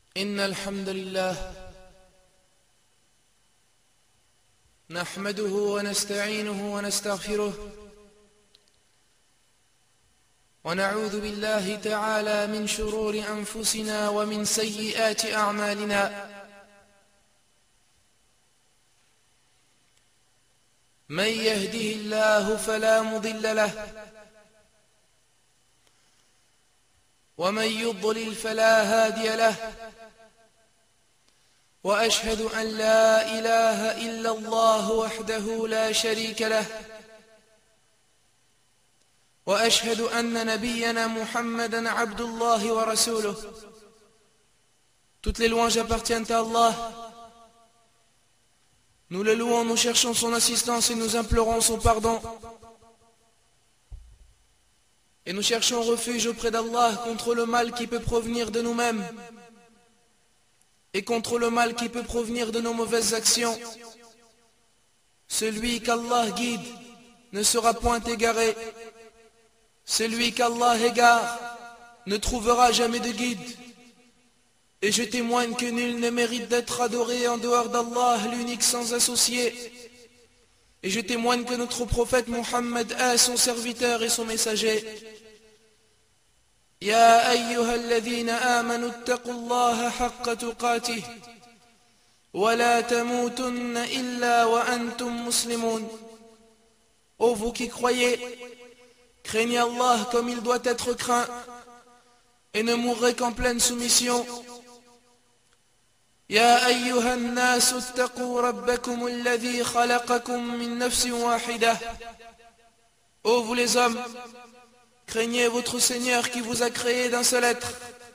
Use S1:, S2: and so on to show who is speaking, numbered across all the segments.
S1: إن الحمد لله نحمده ونستعينه ونستغفره ونعوذ بالله تعالى من شرور أنفسنا ومن سيئات أعمالنا من يهده الله فلا مضل له ومن يضلل فلا هادي له وأشهد أن لا إله إلا الله وحده لا شريك له وأشهد أن نبينا محمدا عبد الله ورسوله. Toutes les louanges appartiennent à Allah. Nous le louons, nous cherchons son assistance et nous implorons son pardon. Et nous cherchons refuge auprès d'Allah contre le mal qui peut provenir de nous-mêmes et contre le mal qui peut provenir de nos mauvaises actions. Celui qu'Allah guide ne sera point égaré. Celui qu'Allah égare ne trouvera jamais de guide. Et je témoigne que nul ne mérite d'être adoré en dehors d'Allah, l'unique sans associé. Et je témoigne que notre prophète Muhammad est son serviteur et son messager. يا أيها الذين آمنوا اتقوا الله حق تقاته ولا تموتن إلا وأنتم مسلمون. Ô vous qui croyez, craignez Allah comme il doit être craint et ne mourrez qu'en pleine soumission. يا أيها الناس اتقوا ربكم الذي خلقكم من نفس واحدة. Ô vous les hommes, craignez votre Seigneur qui vous a créé d'un seul être.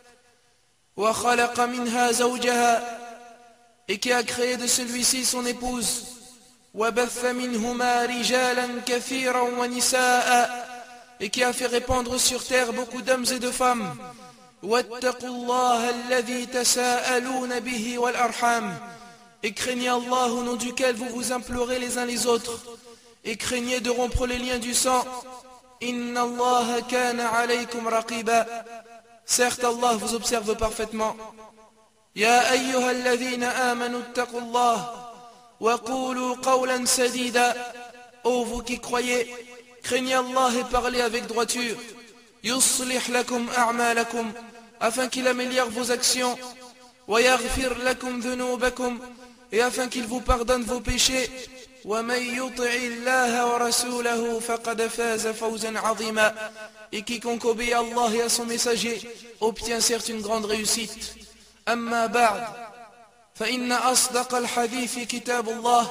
S1: وَخَلَقَ مِنْهَا زَوْجَهَا, et qui a créé de celui-ci son épouse. وَبَثَّ مِنْهُمَا رِجَالًا كَثِيرًا وَنِسَاءً, et qui a fait répandre sur terre beaucoup d'hommes et de femmes. وَاتَّقُوا اللَّهَ الَّذِي تَسَاءَلُونَ بِهِ وَالْأَرْحَامِ, et craignez Allah au nom duquel vous vous implorez les uns les autres, et craignez de rompre les liens du sang. Inna Allah kana alaykum raqiba. Certes, Allah vous observe parfaitement. Ya ayyuhalladhina amanu attaqullah wa qulu qawlan sadida. Ô vous qui croyez, craignez Allah et parlez avec droiture. Yuslih lakum a'malakum, afin qu'il améliore vos actions. Wa yaghfir lakum dhunubakum, et afin qu'il vous pardonne vos péchés. وَمَنْ يُطِعِ اللَّهَ وَرَسُولَهُ فَقَدْ فَازَ فَوْزًا عَظِيمًا. Et quiconque obéit à Allah et à son messager obtient certes une grande réussite. أما بعد فإن أصدق الحديث كتاب الله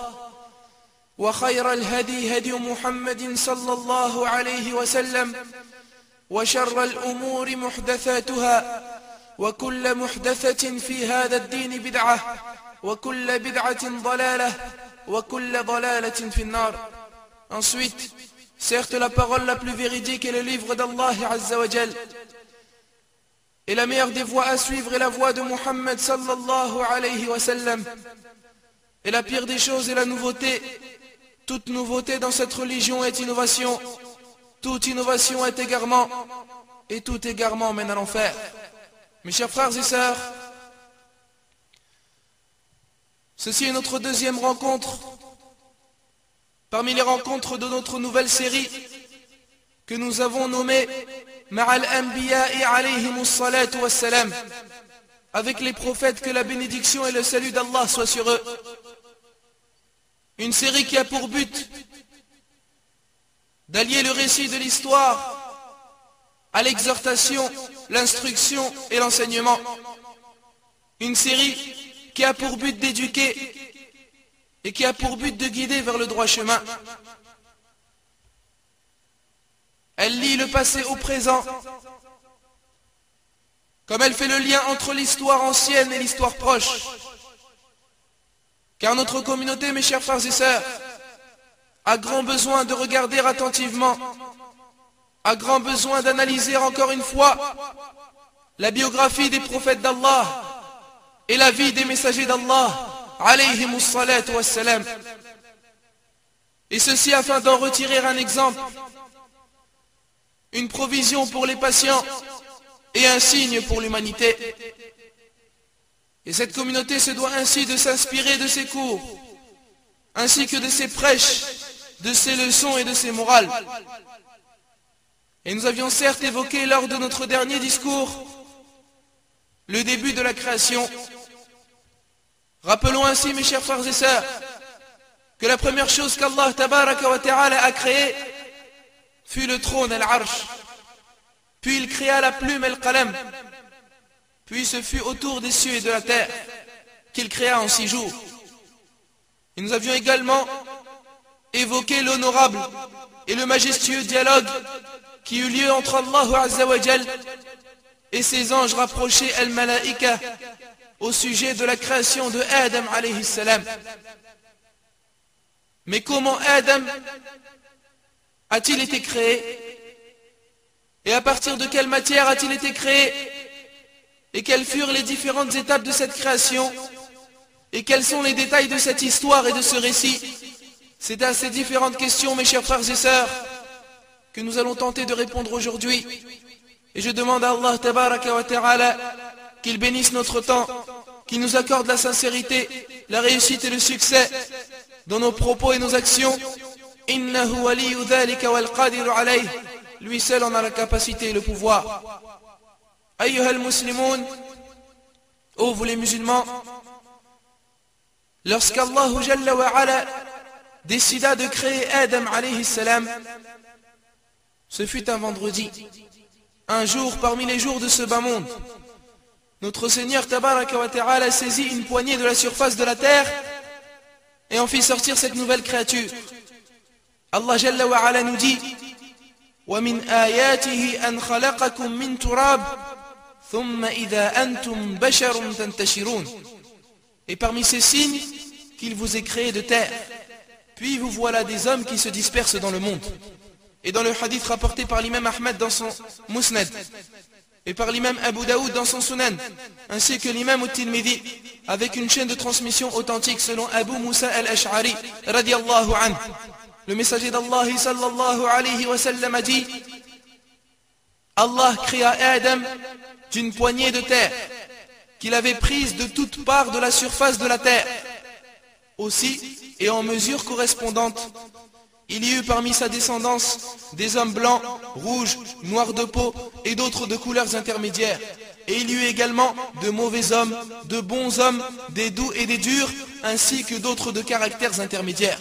S1: وخير الهدي هدي محمد صلى الله عليه وسلم وشر الأمور محدثاتها وكل محدثة في هذا الدين بدعة وكل بدعة ضلالة وكل ضلالة في النار. Ensuite, certes la parole la plus véridique est le livre d'Allah Azza wa Jal. Et la meilleure des voies à suivre est la voie de Muhammad sallallahu alayhi wa sallam. Et la pire des choses est la nouveauté. Toute nouveauté dans cette religion est innovation. Toute innovation est égarement. Et tout égarement mène à l'enfer. Mes chers frères et sœurs, ceci est notre deuxième rencontre parmi les rencontres de notre nouvelle série que nous avons nommée Ma'al Anbiya'i alayhimus salatu wassalam, avec les prophètes, que la bénédiction et le salut d'Allah soient sur eux. Une série qui a pour but d'allier le récit de l'histoire à l'exhortation, l'instruction et l'enseignement. Une série qui a pour but d'éduquer et qui a pour but de guider vers le droit chemin. Elle lie le passé au présent, comme elle fait le lien entre l'histoire ancienne et l'histoire proche. Car notre communauté, mes chers frères et sœurs, a grand besoin de regarder attentivement, a grand besoin d'analyser encore une fois la biographie des prophètes d'Allah et la vie des messagers d'Allah alayhimus salatu wassalam. Et ceci afin d'en retirer un exemple, une provision pour les patients et un signe pour l'humanité. Et cette communauté se doit ainsi de s'inspirer de ses cours, ainsi que de ses prêches, de ses leçons et de ses morales. Et nous avions certes évoqué lors de notre dernier discours le début de la création. Rappelons ainsi, mes chers frères et sœurs, que la première chose qu'Allah tabaraka wa ta'ala a créée fut le trône al-Arsh. Puis il créa la plume al-Qalam. Puis ce fut autour des cieux et de la terre qu'il créa en 6 jours. Et nous avions également évoqué l'honorable et le majestueux dialogue qui eut lieu entre Allah Azza wa Jal et ses anges rapprochés al-Malaïka au sujet de la création de Adam alayhi salam. Mais comment Adam a-t-il été créé? Et à partir de quelle matière a-t-il été créé? Et quelles furent les différentes étapes de cette création? Et quels sont les détails de cette histoire et de ce récit? C'est à ces différentes questions, mes chers frères et sœurs, que nous allons tenter de répondre aujourd'hui. Et je demande à Allah tabaraka wa ta'ala qu'il bénisse notre temps, qu'il nous accorde la sincérité, la réussite et le succès dans nos propos et nos actions. Innahu waliyu dhalika wal qadiru alayh. Lui seul en a la capacité et le pouvoir. Ayyuha al-Muslimoun, ô vous les musulmans, lorsqu'Allah Jalla wa Ala décida de créer Adam alayhi salam, ce fut un vendredi, un jour parmi les jours de ce bas monde. Notre Seigneur tabaraka wa ta'ala saisit une poignée de la surface de la terre et en fit sortir cette nouvelle créature. Allah Jalla wa Ala nous dit: وَمِنْ آيَاتِهِ أَنْ خَلَقَكُمْ مِنْ تُرَابٍ ثُمَّ إِذَا أَنْتُمْ بَشَرٌ تَنْتَشِرُونَ. Et parmi ces signes, qu'il vous est créé de terre, puis vous voilà des hommes qui se dispersent dans le monde. Et dans le hadith rapporté par l'imam Ahmed dans son Musnad, et par l'imam Abu Daoud dans son Sunan, ainsi que l'imam At-Tirmidhi, avec une chaîne de transmission authentique selon Abu Musa al-Ash'ari radiyallahu anhu, le messager d'Allah sallallahu alayhi wa sallam a dit: Allah créa Adam d'une poignée de terre qu'il avait prise de toutes parts de la surface de la terre. Aussi, et en mesure correspondante, il y eut parmi sa descendance des hommes blancs, rouges, noirs de peau et d'autres de couleurs intermédiaires. Et il y eut également de mauvais hommes, de bons hommes, des doux et des durs, ainsi que d'autres de caractères intermédiaires.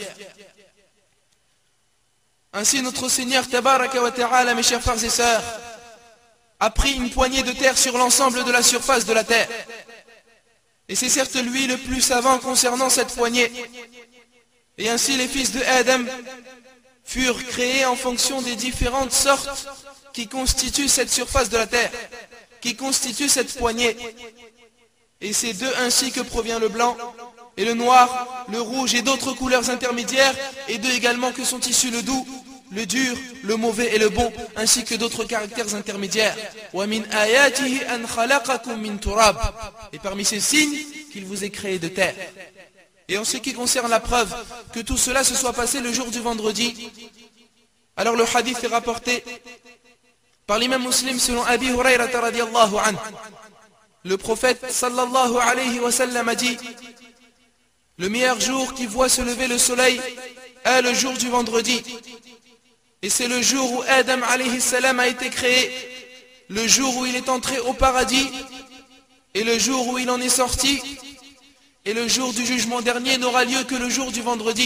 S1: Ainsi notre Seigneur tabaraka wa ta'ala, mes chers frères et sœurs, a pris une poignée de terre sur l'ensemble de la surface de la terre. Et c'est certes lui le plus savant concernant cette poignée. Et ainsi les fils de Adam furent créés en fonction des différentes sortes qui constituent cette surface de la terre, qui constituent cette poignée. Et c'est d'eux ainsi que provient le blanc et le noir, le rouge et d'autres couleurs intermédiaires, et d'eux également que sont issus le doux, le dur, le mauvais et le bon, ainsi que d'autres caractères intermédiaires. Et parmi ces signes, qu'il vous est créé de terre. Et en ce qui concerne la preuve que tout cela se soit passé le jour du vendredi, alors le hadith est rapporté par l'imam Muslim selon Abi Hurayrata radiyallahu anhu. Le prophète sallallahu alayhi wa sallam a dit: le meilleur jour qui voit se lever le soleil est le jour du vendredi. Et c'est le jour où Adam alayhi salam a été créé, le jour où il est entré au paradis, et le jour où il en est sorti, et le jour du jugement dernier n'aura lieu que le jour du vendredi.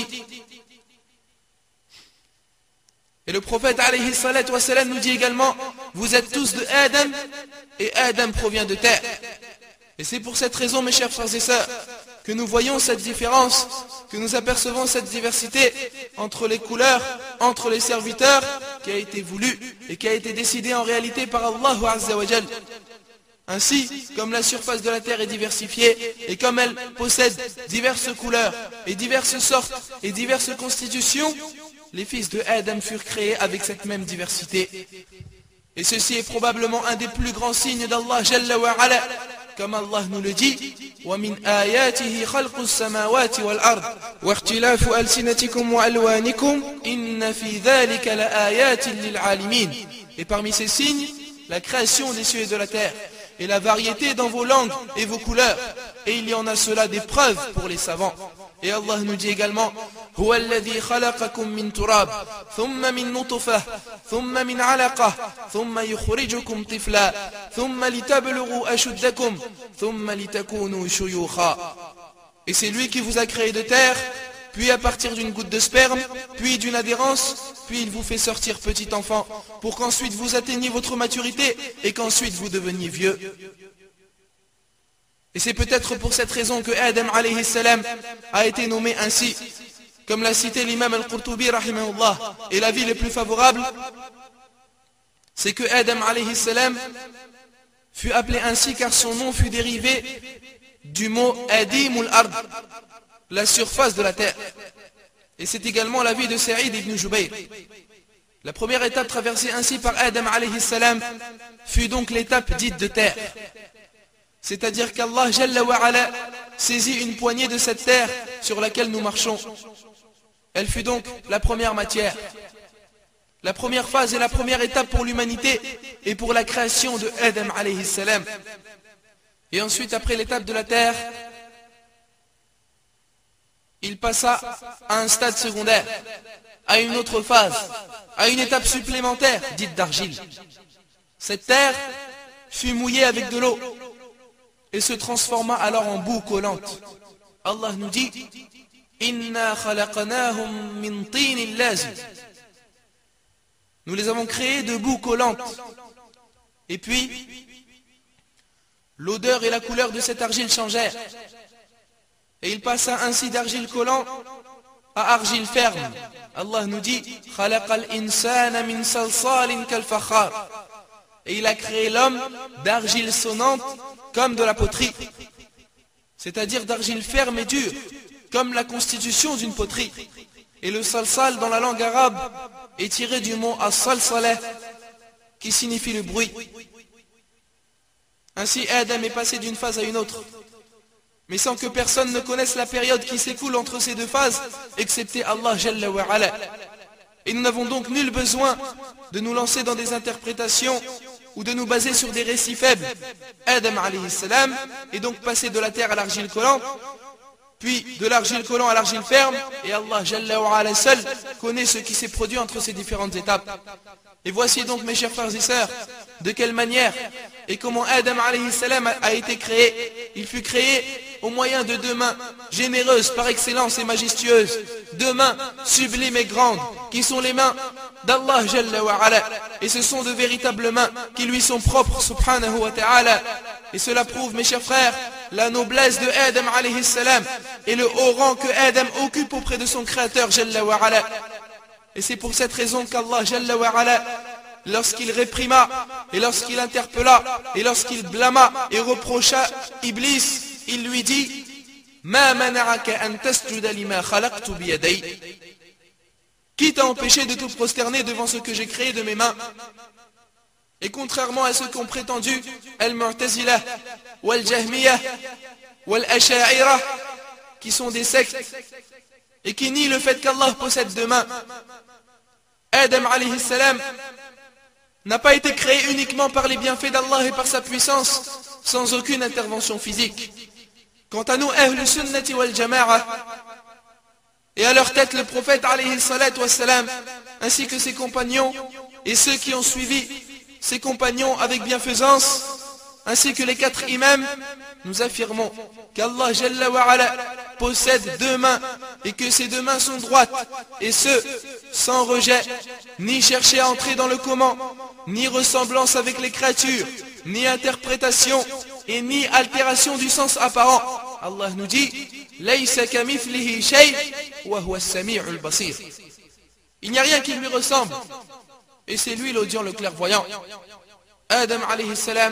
S1: Et le prophète alayhi salatu wa salam nous dit également: vous êtes tous de Adam, et Adam provient de terre. Et c'est pour cette raison, mes chers frères et sœurs, que nous voyons cette différence, que nous apercevons cette diversité entre les couleurs, entre les serviteurs, qui a été voulu et qui a été décidé en réalité par Allah Azza wa Jal. Ainsi, comme la surface de la terre est diversifiée, et comme elle possède diverses couleurs, et diverses sortes, et diverses constitutions, les fils de Adam furent créés avec cette même diversité. Et ceci est probablement un des plus grands signes d'Allah Jalla wa Ala, comme Allah nous le dit: وَمِنْ آيَاتِهِ خَلْقُ السَّمَاوَاتِ وَالْأَرْضِ وَاخْتِلَافُ أَلْسِنَتِكُمْ وَأَلْوَانِكُمْ إِنَّ فِي ذَلِكَ لَآيَاتٍ لِلْعَالِمِينَ. Et parmi ces signes, la création des cieux et de la terre, et la variété dans vos langues et vos couleurs. et il y en a cela des preuves pour les savants. Et Allah nous dit également هو الذي خلقكم من تراب ثم من نطفة ثم من علقة ثم يخرجكم طفلا ثم لتبلغوا أشدكم ثم لتكونوا شيوخا. Et c'est lui qui vous a créé de terre, puis à partir d'une goutte de sperme, puis d'une adhérence, puis il vous fait sortir petit enfant, pour qu'ensuite vous atteigniez votre maturité et qu'ensuite vous deveniez vieux. Et c'est peut-être pour cette raison que Adam alayhi salam a été nommé ainsi, comme l'a cité l'imam al-Qurtubi rahimahullah. Et l'avis le plus favorable, c'est que Adam alayhi salam fut appelé ainsi car son nom fut dérivé du mot Adimul Ard, la surface de la terre. Et c'est également l'avis de Saïd ibn Jubayr. La première étape traversée ainsi par Adam alayhi salam fut donc l'étape dite de terre. C'est-à-dire qu'Allah Jalla wa Ala saisit une poignée de cette terre sur laquelle nous marchons. Elle fut donc la première matière. La première phase et la première étape pour l'humanité et pour la création de Adam alayhi salam. Et ensuite, après l'étape de la terre, il passa à un stade secondaire, à une autre phase, à une étape supplémentaire, dite d'argile. Cette terre fut mouillée avec de l'eau et se transforma alors en boue collante. Allah nous dit Inna khalaqnahum min tinin lazim. Nous les avons créés de boue collante. Et puis, l'odeur et la couleur de cette argile changèrent. Et il passa ainsi d'argile collant à argile ferme. Allah nous dit Khalaqal insana min salsalin kal fakhar. Et il a créé l'homme d'argile sonnante comme de la poterie. C'est-à-dire d'argile ferme et dure, comme la constitution d'une poterie. Et le salsal dans la langue arabe est tiré du mot as-salsalah, qui signifie le bruit. Ainsi Adam est passé d'une phase à une autre, mais sans que personne ne connaisse la période qui s'écoule entre ces deux phases, excepté Allah Jalla wa Ala. Et nous n'avons donc nul besoin de nous lancer dans des interprétations ou de nous baser sur des récits faibles. Adam alayhi salam est donc passé de la terre à l'argile collante, puis de l'argile collant à l'argile ferme, et Allah Jalla wa Ala seul connaît ce qui s'est produit entre ces différentes étapes. Et voici donc mes chers frères et sœurs, de quelle manière et comment Adam alayhi salam a été créé. Il fut créé au moyen de deux mains généreuses par excellence et majestueuses, deux mains sublimes et grandes, qui sont les mains d'Allah Jalla wa Ala. Et ce sont de véritables mains qui lui sont propres, subhanahu wa ta'ala. Et cela prouve, mes chers frères, la noblesse de Adam alayhi salam et le haut rang que Adam occupe auprès de son créateur Jalla wa Ala. Et c'est pour cette raison qu'Allah Jalla wa Ala, lorsqu'il réprima et lorsqu'il interpella et lorsqu'il blâma et reprocha Iblis, il lui dit Ma mana'aka an tasjuda lima khalaqtu biyaday. Qui t'a empêché de te prosterner devant ce que j'ai créé de mes mains? Et contrairement à ce qu'ont prétendu Al-Mu'tazila, Wal-Jahmiya, Wal-Asha'ira, qui sont des sectes et qui nient le fait qu'Allah possède deux mains, Adam alayhi salam n'a pas été créé uniquement par les bienfaits d'Allah et par sa puissance, sans aucune intervention physique. Quant à nous, Ahlus Sunnati wal Jama'a, et à leur tête le prophète alayhi salatu wassalam, ainsi que ses compagnons et ceux qui ont suivi ses compagnons avec bienfaisance, ainsi que les quatre imams, nous affirmons qu'Allah Jalla wa Ala possède deux mains et que ces deux mains sont droites, et ce, sans rejet, ni chercher à entrer dans le comment, ni ressemblance avec les créatures, ni interprétation et ni altération du sens apparent. Allah nous dit Laysa kamithlihi shay wa huwa as-sami'ul basir. Il n'y a rien qui lui ressemble, et c'est lui l'audient, le clairvoyant. Adam alayhi salam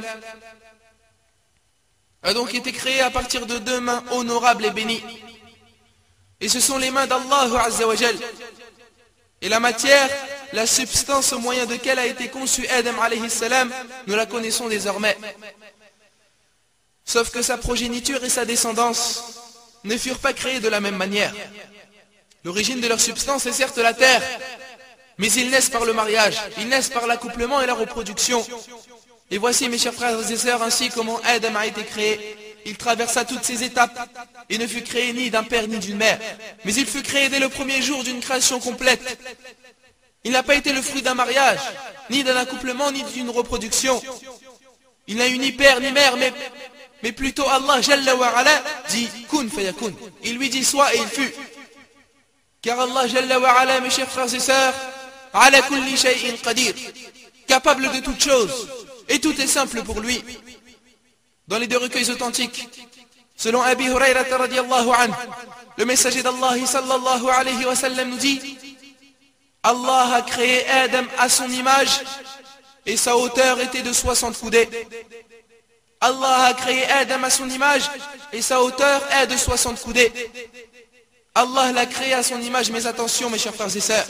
S1: a donc été créé à partir de deux mains honorables et bénies. Et ce sont les mains d'Allah Azza wa Jal. Et la matière, la substance au moyen de laquelle a été conçu Adam alayhi salam, nous la connaissons désormais. Sauf que sa progéniture et sa descendance ne furent pas créées de la même manière. L'origine de leur substance est certes la terre, mais ils naissent par le mariage, ils naissent par l'accouplement et la reproduction. Et voici, mes chers frères et sœurs, ainsi comment Adam a été créé. il traversa toutes ces étapes et ne fut créé ni d'un père ni d'une mère. Mais il fut créé dès le premier jour d'une création complète. Il n'a pas été le fruit d'un mariage, ni d'un accouplement, ni d'une reproduction. Il n'a eu ni père ni mère, mais plutôt Allah Jalla wa Ala dit kun fayakun. Il lui dit soit et il fut. Car Allah Jalla wa Ala, mes chers frères et sœurs, ala kulli shay'in qadir, capable de toutes choses, et tout est simple pour lui. Dans les deux recueils authentiques, selon Abi Hurayrata radiyallahu anhu, le messager d'Allah sallallahu alayhi wa sallam nous dit: Allah a créé Adam à son image et sa hauteur était de 60 coudées. Allah a créé Adam à son image et sa hauteur est de 60 coudées. Allah l'a créé à son image, mais attention mes chers frères et sœurs,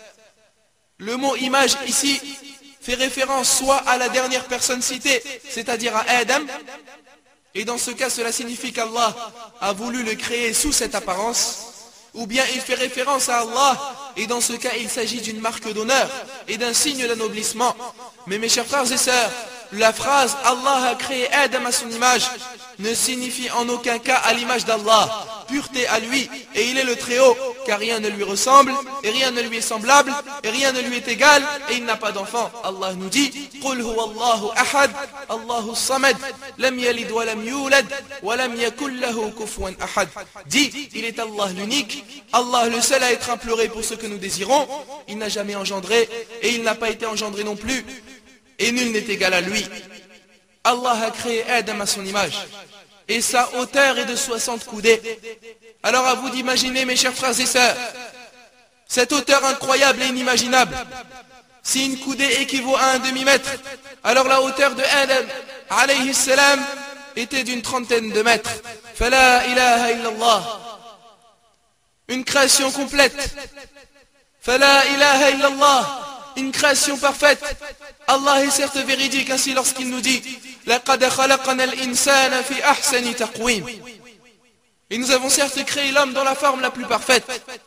S1: le mot image ici fait référence soit à la dernière personne citée, c'est-à-dire à Adam, et dans ce cas cela signifie qu'Allah a voulu le créer sous cette apparence, ou bien il fait référence à Allah, et dans ce cas il s'agit d'une marque d'honneur et d'un signe d'aноblissement. Mais mes chers frères et sœurs, la phrase Allah a créé Adam à son image ne signifie en aucun cas à l'image d'Allah, pureté à lui, et il est le Très-Haut, car rien ne lui ressemble, et rien ne lui est semblable, et rien ne lui est égal, et il n'a pas d'enfant. Allah nous dit: Qul huwa Allahu ahad, Allahu samad, lam yalid wa lam yulad, wa lam yakul lahu kufuwan ahad. Dis, il est Allah l'unique, Allah le seul à être imploré pour ce que nous désirons, il n'a jamais engendré, et il n'a pas été engendré non plus, et nul n'est égal à lui. Allah a créé Adam à son image, et sa hauteur est de 60 coudées. Alors à vous d'imaginer, mes chers frères et sœurs, cette hauteur incroyable et inimaginable. Si une coudée équivaut à un demi-mètre, alors la hauteur de Adam, alayhi salam, était d'une trentaine de mètres. Fala ilaha illallah. Une création complète. Fala ilaha illallah. Une création parfaite. Allah est certes véridique ainsi lorsqu'il nous dit: لَقَدْ خَلَقْنَا الْإِنسَانَ فِي أَحْسَنِ تَقْوِيمٍ. Et nous avons certes créé l'homme dans la forme la plus parfaite.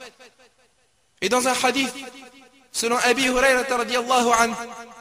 S1: Et dans un hadith, selon Abi Hurayrata radiyallahu anhu,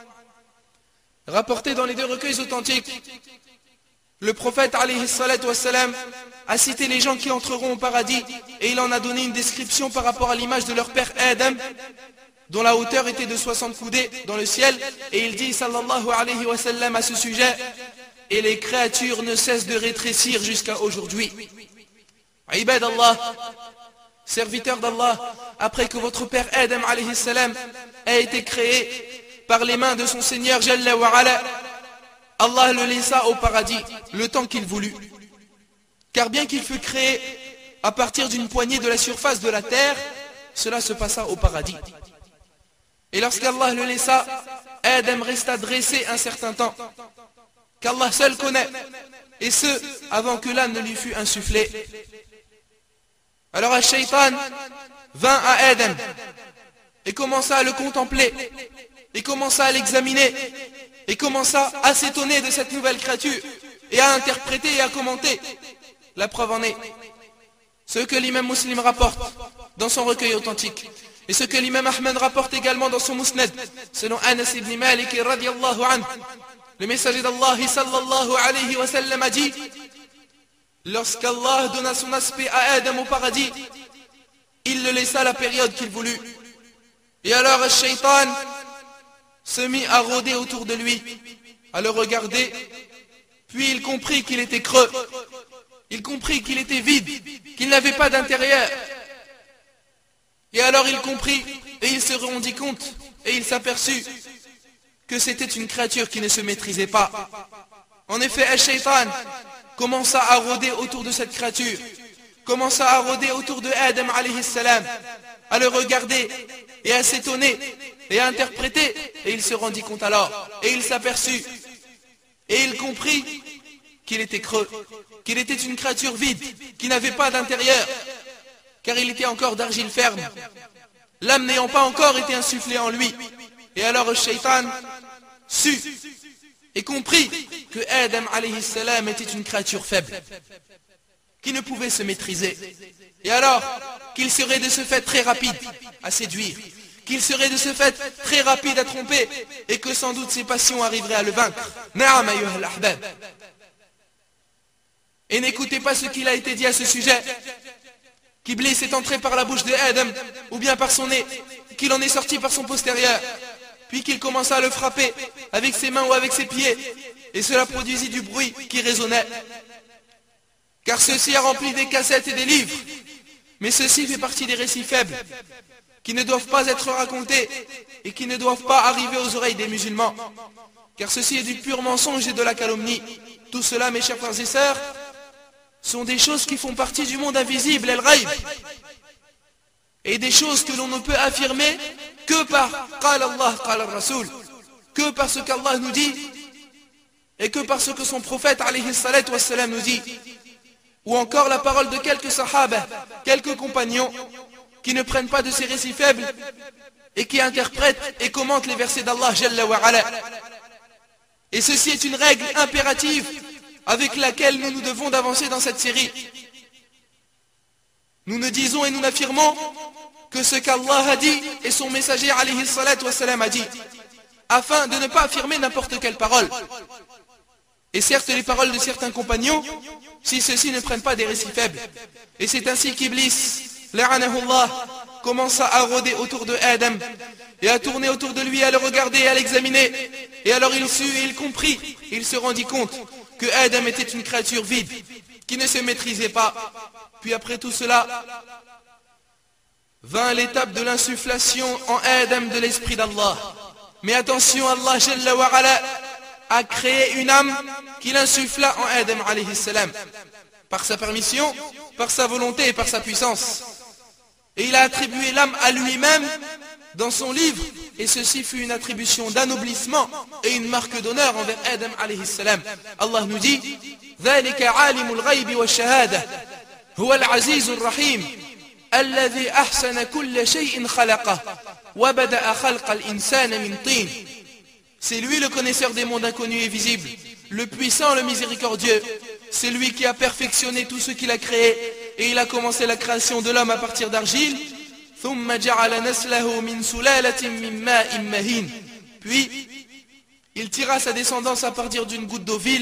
S1: rapporté dans les deux recueils authentiques, le prophète alayhi salatu wassalam a cité les gens qui entreront au paradis, et il en a donné une description par rapport à l'image de leur père Adam, dont la hauteur était de 60 coudées dans le ciel, et il dit sallallahu alayhi wa sallam à ce sujet: et les créatures ne cessent de rétrécir jusqu'à aujourd'hui. Ibad Allah, serviteurs d'Allah, après que votre père Adam alayhi salam a été créé par les mains de son Seigneur Jalla wa Ala, Allah le laissa au paradis le temps qu'il voulut. Car bien qu'il fût créé à partir d'une poignée de la surface de la terre, cela se passa au paradis. Et lorsqu'Allah le laissa, Adam resta dressé un certain temps, qu'Allah seul connaît, et ce, avant que l'âme ne lui fût insufflée. Alors Ash-Shaytan vint à Adam, et commença à le contempler, et commença à l'examiner, et commença à s'étonner de cette nouvelle créature, et à interpréter et à commenter. La preuve en est ce que l'imam Muslim rapporte dans son recueil authentique, et ce que l'imam Ahmed rapporte également dans son Musnad, selon Anas ibn Malik radiyallahu anhu. Le messager d'Allah sallallahu alayhi wa sallam a dit: lorsqu'Allah donna son aspect à Adam au paradis, il le laissa la période qu'il voulut. Et alors le shaitan se mit à rôder autour de lui, à le regarder, puis il comprit qu'il était creux, il comprit qu'il était vide, qu'il n'avait pas d'intérieur. Et alors il comprit, et il se rendit compte, et il s'aperçut que c'était une créature qui ne se maîtrisait pas. En effet, Ash-Shaytan commença à rôder autour de cette créature, commença à rôder autour de Adam alayhi salam, à le regarder, et à s'étonner, et à interpréter, et il se rendit compte alors, et il s'aperçut, et il comprit qu'il était creux, qu'il était une créature vide, qui n'avait pas d'intérieur, car il était encore d'argile ferme, l'âme n'ayant pas encore été insufflée en lui. Et alors le shaitan sut et comprit que Adam alayhi salam était une créature faible, qui ne pouvait se maîtriser. Et alors qu'il serait de ce fait très rapide à séduire, qu'il serait de ce fait très rapide à tromper, et que sans doute ses passions arriveraient à le vaincre. Na'am ayyuhal ahbab. Et n'écoutez pas ce qu'il a été dit à ce sujet, qu'Iblis est entré par la bouche de Adam, ou bien par son nez, qu'il en est sorti par son postérieur, puis qu'il commença à le frapper avec ses mains ou avec ses pieds, et cela produisit du bruit qui résonnait. Car ceci a rempli des cassettes et des livres, mais ceci fait partie des récits faibles, qui ne doivent pas être racontés, et qui ne doivent pas arriver aux oreilles des musulmans, car ceci est du pur mensonge et de la calomnie. Tout cela, mes chers frères et sœurs, sont des choses qui font partie du monde invisible, el-ghaib, et des choses que l'on ne peut affirmer que par qala Allah, qala Rasoul, que par ce qu'Allah nous dit, et que par ce que son prophète alayhi salatu wassalam nous dit, ou encore la parole de quelques sahaba, quelques compagnons, qui ne prennent pas de ces récits faibles, et qui interprètent et commentent les versets d'Allah Jalla wa Ala. Et ceci est une règle impérative avec laquelle nous nous devons d'avancer dans cette série. Nous ne disons et nous n'affirmons que ce qu'Allah a dit et son messager alayhi salatu wassalam a dit, afin de ne pas affirmer n'importe quelle parole. Et certes les paroles de certains compagnons, si ceux-ci ne prennent pas des récits faibles. Et c'est ainsi qu'Iblis, la'anahullah, commença à rôder autour de Adam, et à tourner autour de lui, à le regarder et à l'examiner. Et alors il sut et il comprit, il se rendit compte que Adam était une créature vide, qui ne se maîtrisait pas. Puis après tout cela, vint l'étape de l'insufflation en Adam de l'esprit d'Allah. Mais attention, Allah Jalla wa Ala a créé une âme qu'il insuffla en Adam alayhi salam, par sa permission, par sa volonté et par sa puissance. Et il a attribué l'âme à lui-même dans son livre, et ceci fut une attribution d'anoblissement et une marque d'honneur envers Adam alayhi salam. Allah nous dit ذلك عالم الغيب والشهادة هو العزيز الرحيم الذي أحسن كل شيء خلقه وبدأ خلق الإنسان من طين. C'est lui le connaisseur des mondes inconnus et visibles, le puissant, le miséricordieux. C'est lui qui a perfectionné tout ce qu'il a créé, et il a commencé la création de l'homme à partir d'argile. Puis il tira sa descendance à partir d'une goutte d'eau vile.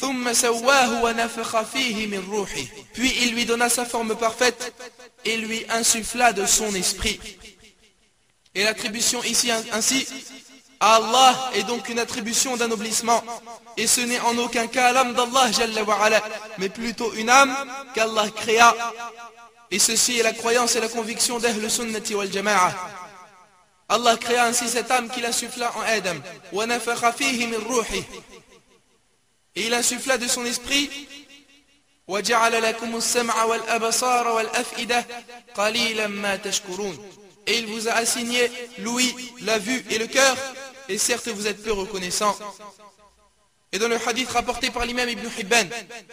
S1: Puis il lui donna sa forme parfaite et lui insuffla de son esprit. Et l'attribution ici ainsi à Allah est donc une attribution d'anoblissement, et ce n'est en aucun cas l'âme d'Allah Jalla wa Ala, mais plutôt une âme qu'Allah créa. Et ceci est la croyance et la conviction d'Ahl Sunnati wal Jama'a. Allah créa ainsi cette âme qu'il insuffla en Adam, wa nafakha fihi min ruhi, et il insuffla de son esprit, wa ja'ala lakum as-sam'a wal absara wal af'ida qalilan ma tashkurun. Et il vous a assigné l'ouïe, la vue et le cœur, et certes vous êtes peu reconnaissants. Et dans le hadith rapporté par l'imam Ibn Hibban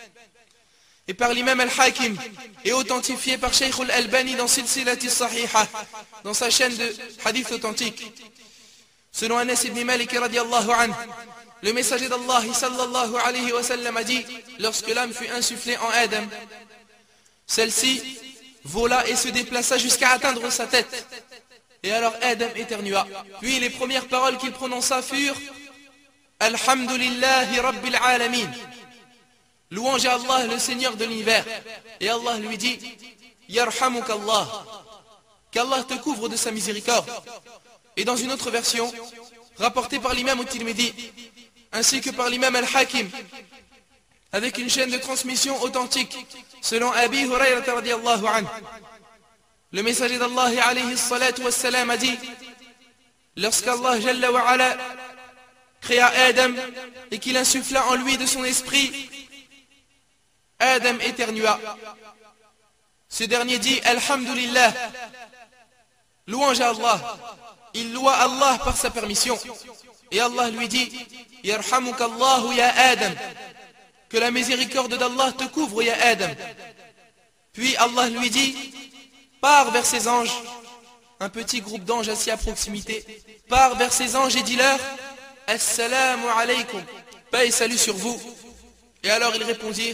S1: et par l'imam Al-Hakim et authentifié par Shaykh Al-Albani dans Silsilati Sahiha, dans sa chaîne de hadith authentique, selon Anas ibn Malik radiyallahu anhu, le messager d'Allah sallallahu alayhi wa sallam a dit, lorsque l'âme fut insufflée en Adam, celle-ci vola et se déplaça jusqu'à atteindre sa tête. Et alors Adam éternua. Puis les premières paroles qu'il prononça furent Alhamdulillahi Rabbil Alamin. Louange à Allah, le Seigneur de l'univers. Et Allah lui dit Yarhamukallah, qu'Allah te couvre de sa miséricorde. Et dans une autre version, rapportée par l'imam At-Tirmidhi, ainsi que par l'imam Al-Hakim, avec une chaîne de transmission authentique, selon Abi Hurayrata radiyallahu anhu, le messager d'Allah alayhi salatu wassalam a dit, lorsqu'Allah Jalla wa Ala créa Adam et qu'il insuffla en lui de son esprit, Adam éternua. Ce dernier dit Alhamdulillah, louange à Allah. Il loua Allah par sa permission. Et Allah lui dit Yarhamukallahu ya Adam, que la miséricorde d'Allah te couvre ya Adam. Puis Allah lui dit pars vers ses anges, un petit groupe d'anges assis à proximité, pars vers ses anges et dis-leur Assalamu alaykum, paix et salut sur vous. Et alors ils répondirent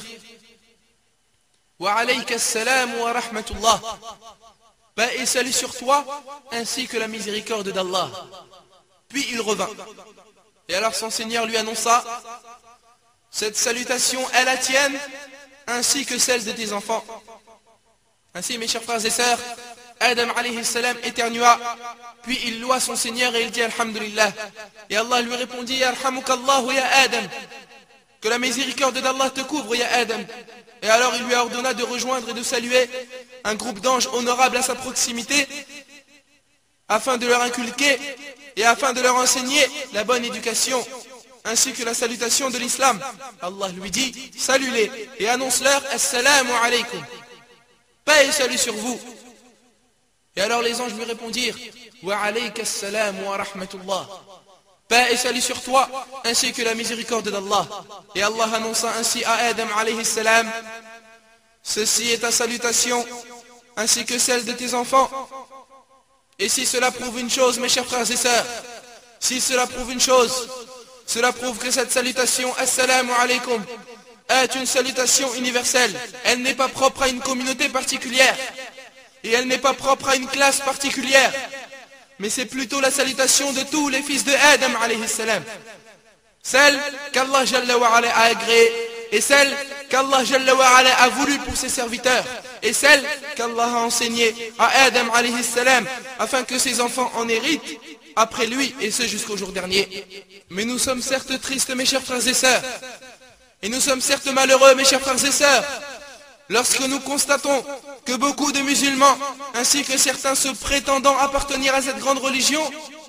S1: Wa alayka assalam wa rahmatullah, paix et salut sur toi ainsi que la miséricorde d'Allah. Puis il revint. Et alors son Seigneur lui annonça cette salutation est la tienne ainsi que celle de tes enfants. Ainsi, mes chers frères et sœurs, Adam alayhi salam éternua, puis il loua son Seigneur et il dit Alhamdulillah. Et Allah lui répondit Yarhamukallahu ya Adam, que la miséricorde d'Allah te couvre ya Adam. Et alors il lui ordonna de rejoindre et de saluer un groupe d'anges honorables à sa proximité, afin de leur inculquer et afin de leur enseigner la bonne éducation, ainsi que la salutation de l'islam. Allah lui dit, salue-les et annonce-leur Assalamu alaykum, paix et salut sur vous. Et alors les anges lui répondirent, Wa alayka assalam wa rahmatullah, paix et salut sur toi, ainsi que la miséricorde d'Allah. Et Allah annonça ainsi à Adam alayhi salam, ceci est ta salutation, ainsi que celle de tes enfants. Et si cela prouve une chose, mes chers frères et sœurs, si cela prouve une chose, cela prouve que cette salutation, Assalamu alaykum, est une salutation universelle. Elle n'est pas propre à une communauté particulière, et elle n'est pas propre à une classe particulière, mais c'est plutôt la salutation de tous les fils de Adam alayhi salam, celle qu'Allah Jalla wa Ala a agréée, et celle qu'Allah Jalla wa Ala a voulu pour ses serviteurs, et celle qu'Allah a enseignée à Adam alayhi salam, afin que ses enfants en héritent après lui, et ce jusqu'au jour dernier. Mais nous sommes certes tristes, mes chers frères et sœurs, et nous sommes certes malheureux, mes chers frères et sœurs, lorsque nous constatons que beaucoup de musulmans, ainsi que certains se prétendant appartenir à cette grande religion,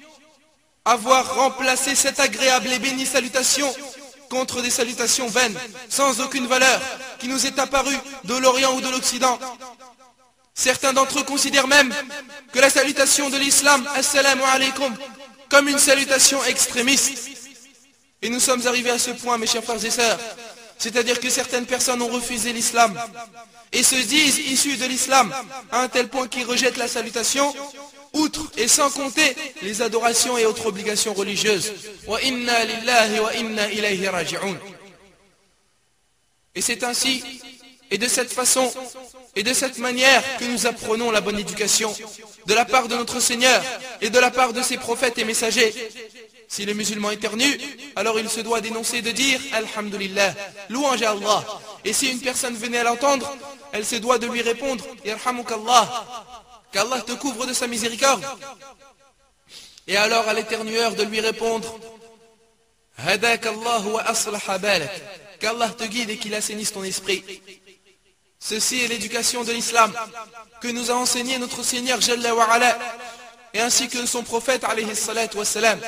S1: avoir remplacé cette agréable et bénie salutation contre des salutations vaines, sans aucune valeur, qui nous est apparue de l'Orient ou de l'Occident. Certains d'entre eux considèrent même que la salutation de l'islam, Assalamu alaykum, comme une salutation extrémiste. Et nous sommes arrivés à ce point, mes chers frères et sœurs, c'est-à-dire que certaines personnes ont refusé l'islam et se disent issus de l'islam à un tel point qu'ils rejettent la salutation, outre et sans compter les adorations et autres obligations religieuses. Wa inna lillahi wa inna ilayhi raji'un. Et c'est ainsi, et de cette façon, et de cette manière que nous apprenons la bonne éducation de la part de notre Seigneur et de la part de ses prophètes et messagers. Si le musulman éternue, alors il se doit d'énoncer, de dire Alhamdulillah, louange à Allah. Et si une personne venait à l'entendre, elle se doit de lui répondre Yarhamukallah, qu'Allah te couvre de sa miséricorde. Et alors à l'éternueur de lui répondre Hadakallah wa aslaha balak, qu'Allah te guide et qu'il assainisse ton esprit. Ceci est l'éducation de l'islam que nous a enseigné notre Seigneur Jalla wa Ala, et ainsi que son prophète alayhi salatu wassalam.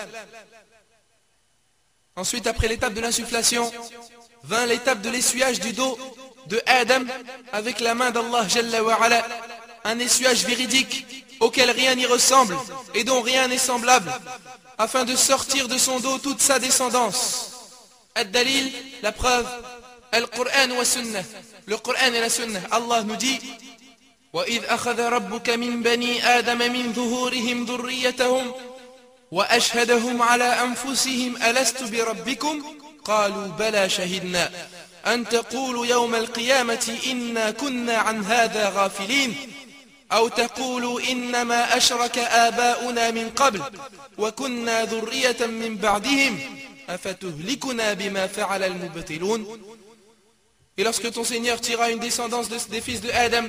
S1: Ensuite, après l'étape de l'insufflation, vint l'étape de l'essuyage du dos de Adam avec la main d'Allah Jalla wa Ala, un essuyage véridique auquel rien n'y ressemble et dont rien n'est semblable, afin de sortir de son dos toute sa descendance. Ad-Dalil, la preuve, Al-Qur'an wa Sunnah, le Qur'an et la Sunnah. Allah nous dit وَإِذْ أَخَذَ رَبُّكَ مِنْ بَنِي آدَمَ مِنْ ظُهُورِهِمْ ذُرِّيَّتَهُمْ وَأَشْهَدَهُمْ عَلَى أَنفُسِهِمْ أَلَسْتُ بِرَبِّكُمْ قَالُوا بَلَى شَهِدْنَا أَنْ تَقُولُوا يَوْمَ الْقِيَامَةِ إِنَّا كُنَّا عَنْ هَذَا غَافِلِينَ أَوْ تَقُولُوا إِنَّمَا أَشْرَكَ آبَاؤُنَا مِنْ قَبْلُ وَكُنَّا ذُرِّيَّةً مِنْ بَعْدِهِمْ أَفَتُهْلِكُنَا بِمَا فَعَلَ الْمُبْطِلُونَ. Et lorsque ton Seigneur tira une descendance des fils de Adam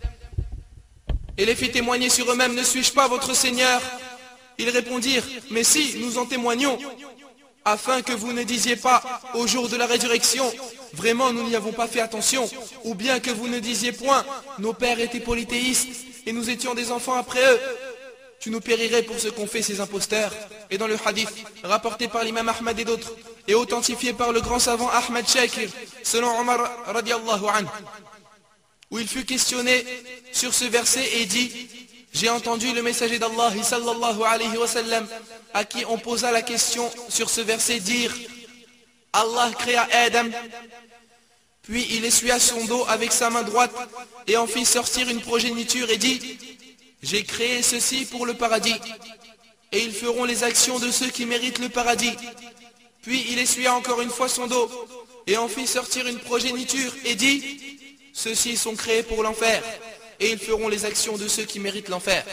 S1: et les fit témoigner sur eux-mêmes, ne suis-je pas votre Seigneur? Ils répondirent, mais si, nous en témoignons, afin que vous ne disiez pas au jour de la résurrection, vraiment nous n'y avons pas fait attention, ou bien que vous ne disiez point, nos pères étaient polythéistes et nous étions des enfants après eux. Tu nous périrais pour ce qu'ont fait ces imposteurs. Et dans le hadith, rapporté par l'imam Ahmad et d'autres, et authentifié par le grand savant Ahmad Shakir, selon Omar radiallahu anhu, où il fut questionné sur ce verset et dit, j'ai entendu le messager d'Allah sallallahu alayhi wa sallam, à qui on posa la question sur ce verset, dire, Allah créa Adam, puis il essuya son dos avec sa main droite et en fit sortir une progéniture et dit, j'ai créé ceci pour le paradis, et ils feront les actions de ceux qui méritent le paradis. Puis il essuya encore une fois son dos, et en fit sortir une progéniture, et dit, ceux-ci sont créés pour l'enfer, et ils feront les actions de ceux qui méritent l'enfer.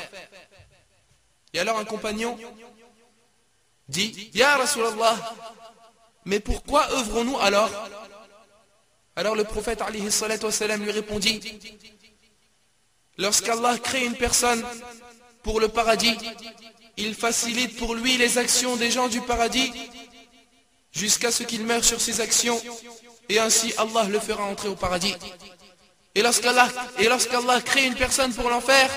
S1: Et alors un compagnon dit, Ya Rasulallah, mais pourquoi œuvrons-nous alors? Alors le prophète alayhi salatu wassalam lui répondit: lorsqu'Allah crée une personne pour le paradis, il facilite pour lui les actions des gens du paradis jusqu'à ce qu'il meure sur ses actions, et ainsi Allah le fera entrer au paradis. Et lorsqu'Allah crée une personne pour l'enfer,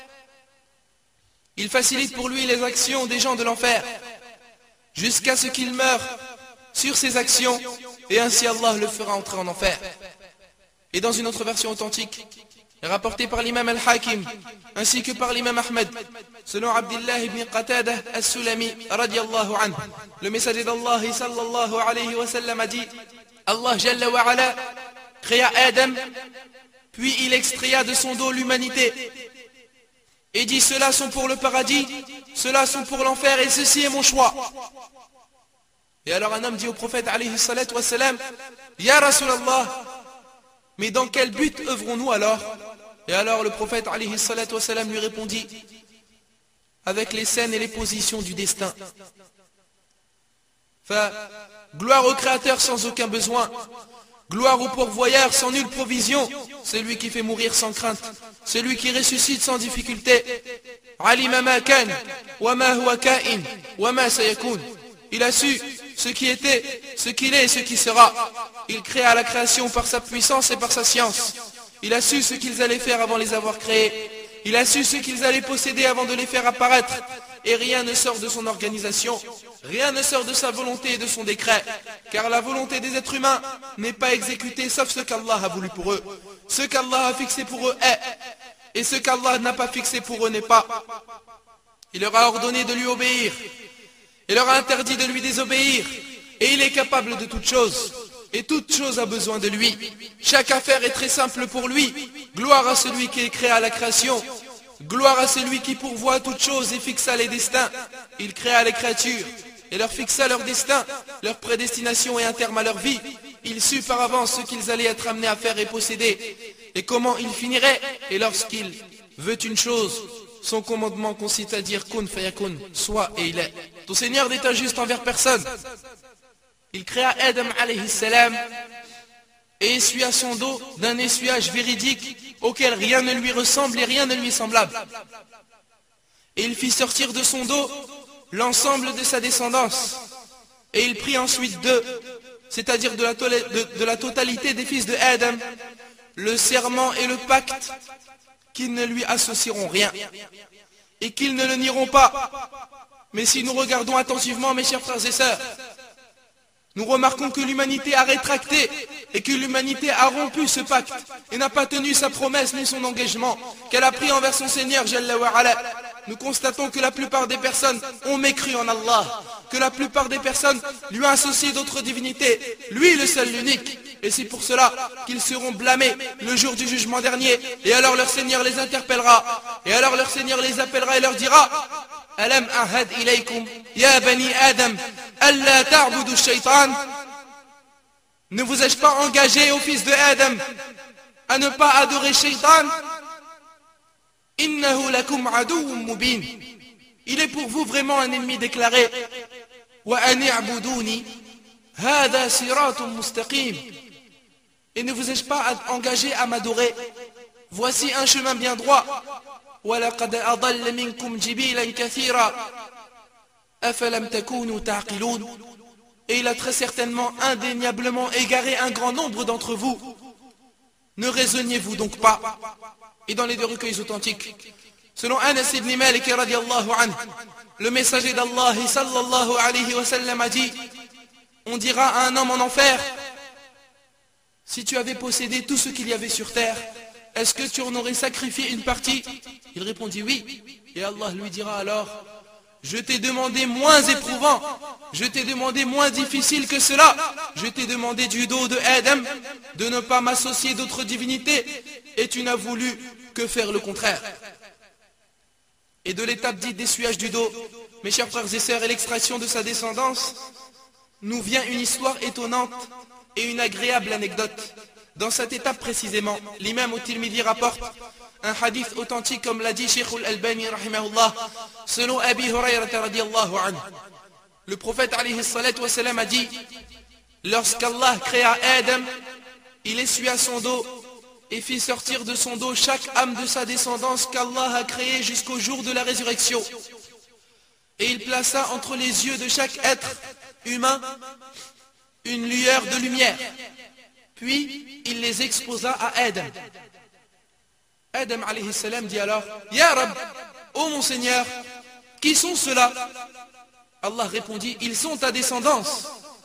S1: il facilite pour lui les actions des gens de l'enfer jusqu'à ce qu'il meure sur ses actions, et ainsi Allah le fera entrer en enfer. Et dans une autre version authentique, rapportée par l'imam al-Hakim ainsi que par l'imam Ahmed, selon Abdullah ibn Qatada al-Sulami radiyallahu anhu, le messager d'Allah sallallahu alayhi wa sallam a dit: Allah jalla wa ala créa Adam, puis il extria de son dos l'humanité et dit: ceux-là sont pour le paradis, ceux-là sont pour l'enfer, et ceci est mon choix. Et alors un homme dit au prophète alayhi salatu wassalam: Ya Rasulallah, mais dans quel but œuvrons-nous alors? Et alors le prophète alayhi salatu wassalam lui répondit: avec les scènes et les positions du destin. Gloire au Créateur sans aucun besoin, gloire au pourvoyeur sans nulle provision, celui qui fait mourir sans crainte, celui qui ressuscite sans difficulté. Alima ma kan, wa ma huwa ka'in, wa ma sayakun. Il a su ce qui était, ce qu'il est et ce qui sera. Il créa la création par sa puissance et par sa science. Il a su ce qu'ils allaient faire avant de les avoir créés. Il a su ce qu'ils allaient posséder avant de les faire apparaître. Et rien ne sort de son organisation, rien ne sort de sa volonté et de son décret. Car la volonté des êtres humains n'est pas exécutée sauf ce qu'Allah a voulu pour eux. Ce qu'Allah a fixé pour eux est, et ce qu'Allah n'a pas fixé pour eux n'est pas. Il leur a ordonné de lui obéir, il leur a interdit de lui désobéir, et il est capable de toutes choses, et toute chose a besoin de lui. Chaque affaire est très simple pour lui. Gloire à celui qui créa la création, gloire à celui qui pourvoit toutes choses et fixa les destins. Il créa les créatures et leur fixa leur destin, leur prédestination et un terme à leur vie. Il sut par avance ce qu'ils allaient être amenés à faire et posséder, et comment ils finiraient. Et lorsqu'il veut une chose, son commandement consiste à dire kun fayakun, soit et il est. Ton Seigneur n'est injuste envers personne. Il créa Adam alayhi salam et essuya son dos d'un essuyage véridique auquel rien ne lui ressemble et rien ne lui est semblable. Et il fit sortir de son dos l'ensemble de sa descendance. Et il prit ensuite d'eux, c'est-à-dire de la totalité des fils de Adam, le serment et le pacte qu'ils ne lui associeront rien et qu'ils ne le nieront pas. Mais si nous regardons attentivement, mes chers frères et sœurs, nous remarquons que l'humanité a rétracté et que l'humanité a rompu ce pacte et n'a pas tenu sa promesse ni son engagement qu'elle a pris envers son Seigneur Jalla wa Ala. Nous constatons que la plupart des personnes ont mécru en Allah, que la plupart des personnes lui ont associé d'autres divinités, lui le seul, l'unique. Et c'est pour cela qu'ils seront blâmés le jour du jugement dernier. Et alors leur Seigneur les interpellera, et alors leur Seigneur les appellera et leur dira: Alam ahad ilaykum ya bani Adam alla ta'budu shaytan. Ne vous ai-je pas engagé, ô fils de Adam, à ne pas adorer Shaytan? Innahu lakum aduwwun mubin. Il est pour vous vraiment un ennemi déclaré. Wa an i'buduni hadha siratun mustaqim. Et ne vous ai-je pas engagé à m'adorer? Voici un chemin bien droit. وَلَقَدْ أَضَلَّ مِنْكُمْ جِبِيلًا كَثِيرًا أَفَلَمْ تَكُونُوا تَعْقِلُونَ. Et il a très certainement, indéniablement égaré un grand nombre d'entre vous. Ne raisonniez-vous donc pas? Et dans les deux recueils authentiques, selon Anas ibn Malik radiyallahu anhu, le messager d'Allah sallallahu alayhi wa sallam a dit: on dira à un homme en enfer: si tu avais possédé tout ce qu'il y avait sur terre, est-ce que tu en aurais sacrifié une partie? Il répondit oui. Et Allah lui dira alors: je t'ai demandé moins éprouvant, je t'ai demandé moins difficile que cela, je t'ai demandé du dos de Adam de ne pas m'associer d'autres divinités, et tu n'as voulu que faire le contraire. Et de l'étape dite d'essuyage du dos, mes chers frères et sœurs, et l'extraction de sa descendance, nous vient une histoire étonnante et une agréable anecdote. Dans cette étape précisément, l'imam al-Tirmidhi rapporte un hadith authentique, comme l'a dit Cheikh al-Albani rahimahullah, selon Abi Hurayrata radiyallahu anhu. Le prophète alayhi salatu wassalam a dit: lorsqu'Allah créa Adam, il essuya son dos et fit sortir de son dos chaque âme de sa descendance qu'Allah a créée jusqu'au jour de la résurrection. Et il plaça entre les yeux de chaque être humain une lueur de lumière. Puis il les exposa à Adam. Adam alayhi salam dit alors: Ya Rab, ô mon Seigneur, qui sont ceux-là? Allah répondit: ils sont ta descendance.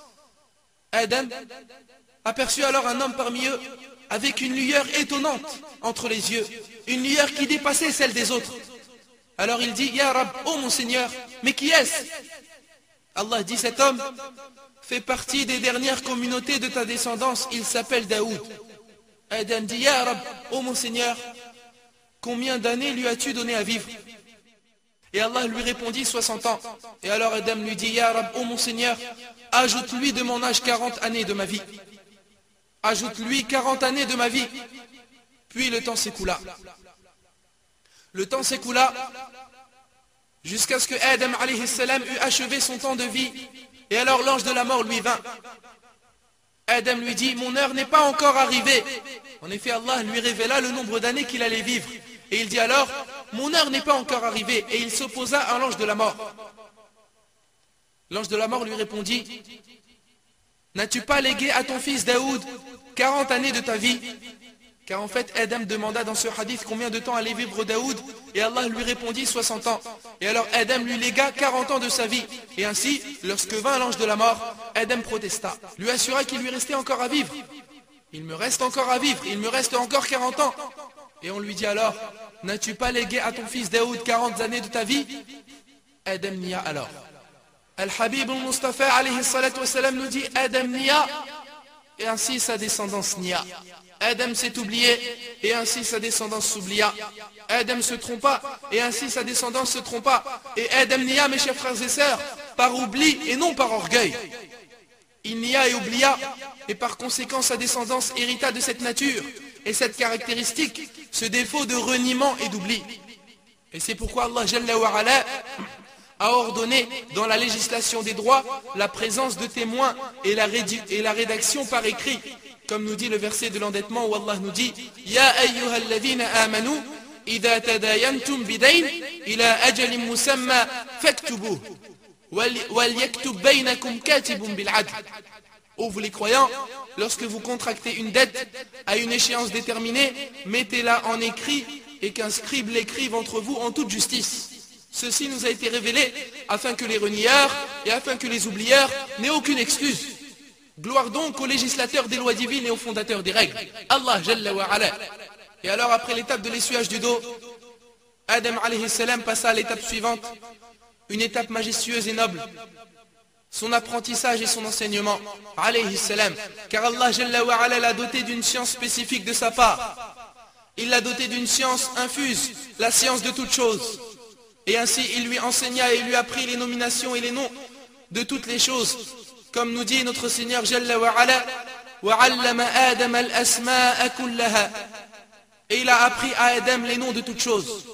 S1: Adam aperçut alors un homme parmi eux avec une lueur étonnante entre les yeux, une lueur qui dépassait celle des autres. Alors il dit: Ya Rab, ô mon Seigneur, mais qui est-ce? Allah dit: cet homme fait partie des dernières communautés de ta descendance, il s'appelle Daoud. Adam dit: Ya Rab, ô mon Seigneur, combien d'années lui as-tu donné à vivre? Et Allah lui répondit: 60 ans. Et alors Adam lui dit: Ya Rab, ô mon Seigneur, ajoute-lui de mon âge 40 années de ma vie. Ajoute-lui 40 années de ma vie. Puis le temps s'écoula. Le temps s'écoula jusqu'à ce que Adam alayhi salam eut achevé son temps de vie. Et alors l'ange de la mort lui vint. Adam lui dit: mon heure n'est pas encore arrivée. En effet, Allah lui révéla le nombre d'années qu'il allait vivre. Et il dit alors: mon heure n'est pas encore arrivée. Et il s'opposa à l'ange de la mort. L'ange de la mort lui répondit: n'as-tu pas légué à ton fils Daoud 40 années de ta vie? Car en fait, Adam demanda dans ce hadith combien de temps allait vivre Daoud, et Allah lui répondit 60 ans. Et alors Adam lui légua 40 ans de sa vie. Et ainsi, lorsque vint l'ange de la mort, Adam protesta, lui assura qu'il lui restait encore à vivre. Il me reste encore à vivre, il me reste encore 40 ans. Et on lui dit alors: n'as-tu pas légué à ton fils Daoud 40 années de ta vie? Adam nia alors. Al-Habib al-Mustafa alayhi salatu wa salam nous dit: Adam nia, et ainsi sa descendance nia. Adam s'est oublié, et ainsi sa descendance s'oublia. Adam se trompa, et ainsi sa descendance se trompa. Et Adam nia, mes chers frères et sœurs, par oubli et non par orgueil. Il nia et oublia, et par conséquent sa descendance hérita de cette nature, et cette caractéristique, ce défaut de reniement et d'oubli. Et c'est pourquoi Allah Jalla wa Ala a ordonné dans la législation des droits la présence de témoins et la rédaction par écrit, comme nous dit le verset de l'endettement où Allah nous dit: Ya ayyuhalladhina amanu idha tadayantum bidayn ila ajalin musamma faktubuh wal yaktub baynakum katibun bil adl. Ô vous les croyants, lorsque vous contractez une dette à une échéance déterminée, mettez-la en écrit et qu'un scribe l'écrive entre vous en toute justice. Ceci nous a été révélé afin que les renieurs et afin que les oublieurs n'aient aucune excuse. Gloire donc au législateur des lois divines et au fondateur des règles, Allah Jalla wa Ala. Et alors après l'étape de l'essuyage du dos, Adam alayhi salam passa à l'étape suivante, une étape majestueuse et noble, son apprentissage et son enseignement, alayhi salam, car Allah Jalla wa Ala l'a doté d'une science spécifique de sa part. Il l'a doté d'une science infuse, la science de toutes choses. Et ainsi il lui enseigna et lui apprit les nominations et les noms de toutes les choses. Comme nous dit notre Seigneur Jalla wa Ala: وَعَلَّمَ آدَمَ الْأَسْمَاءَ كُلَّهَا. Et il a appris à Adam les noms de toutes choses,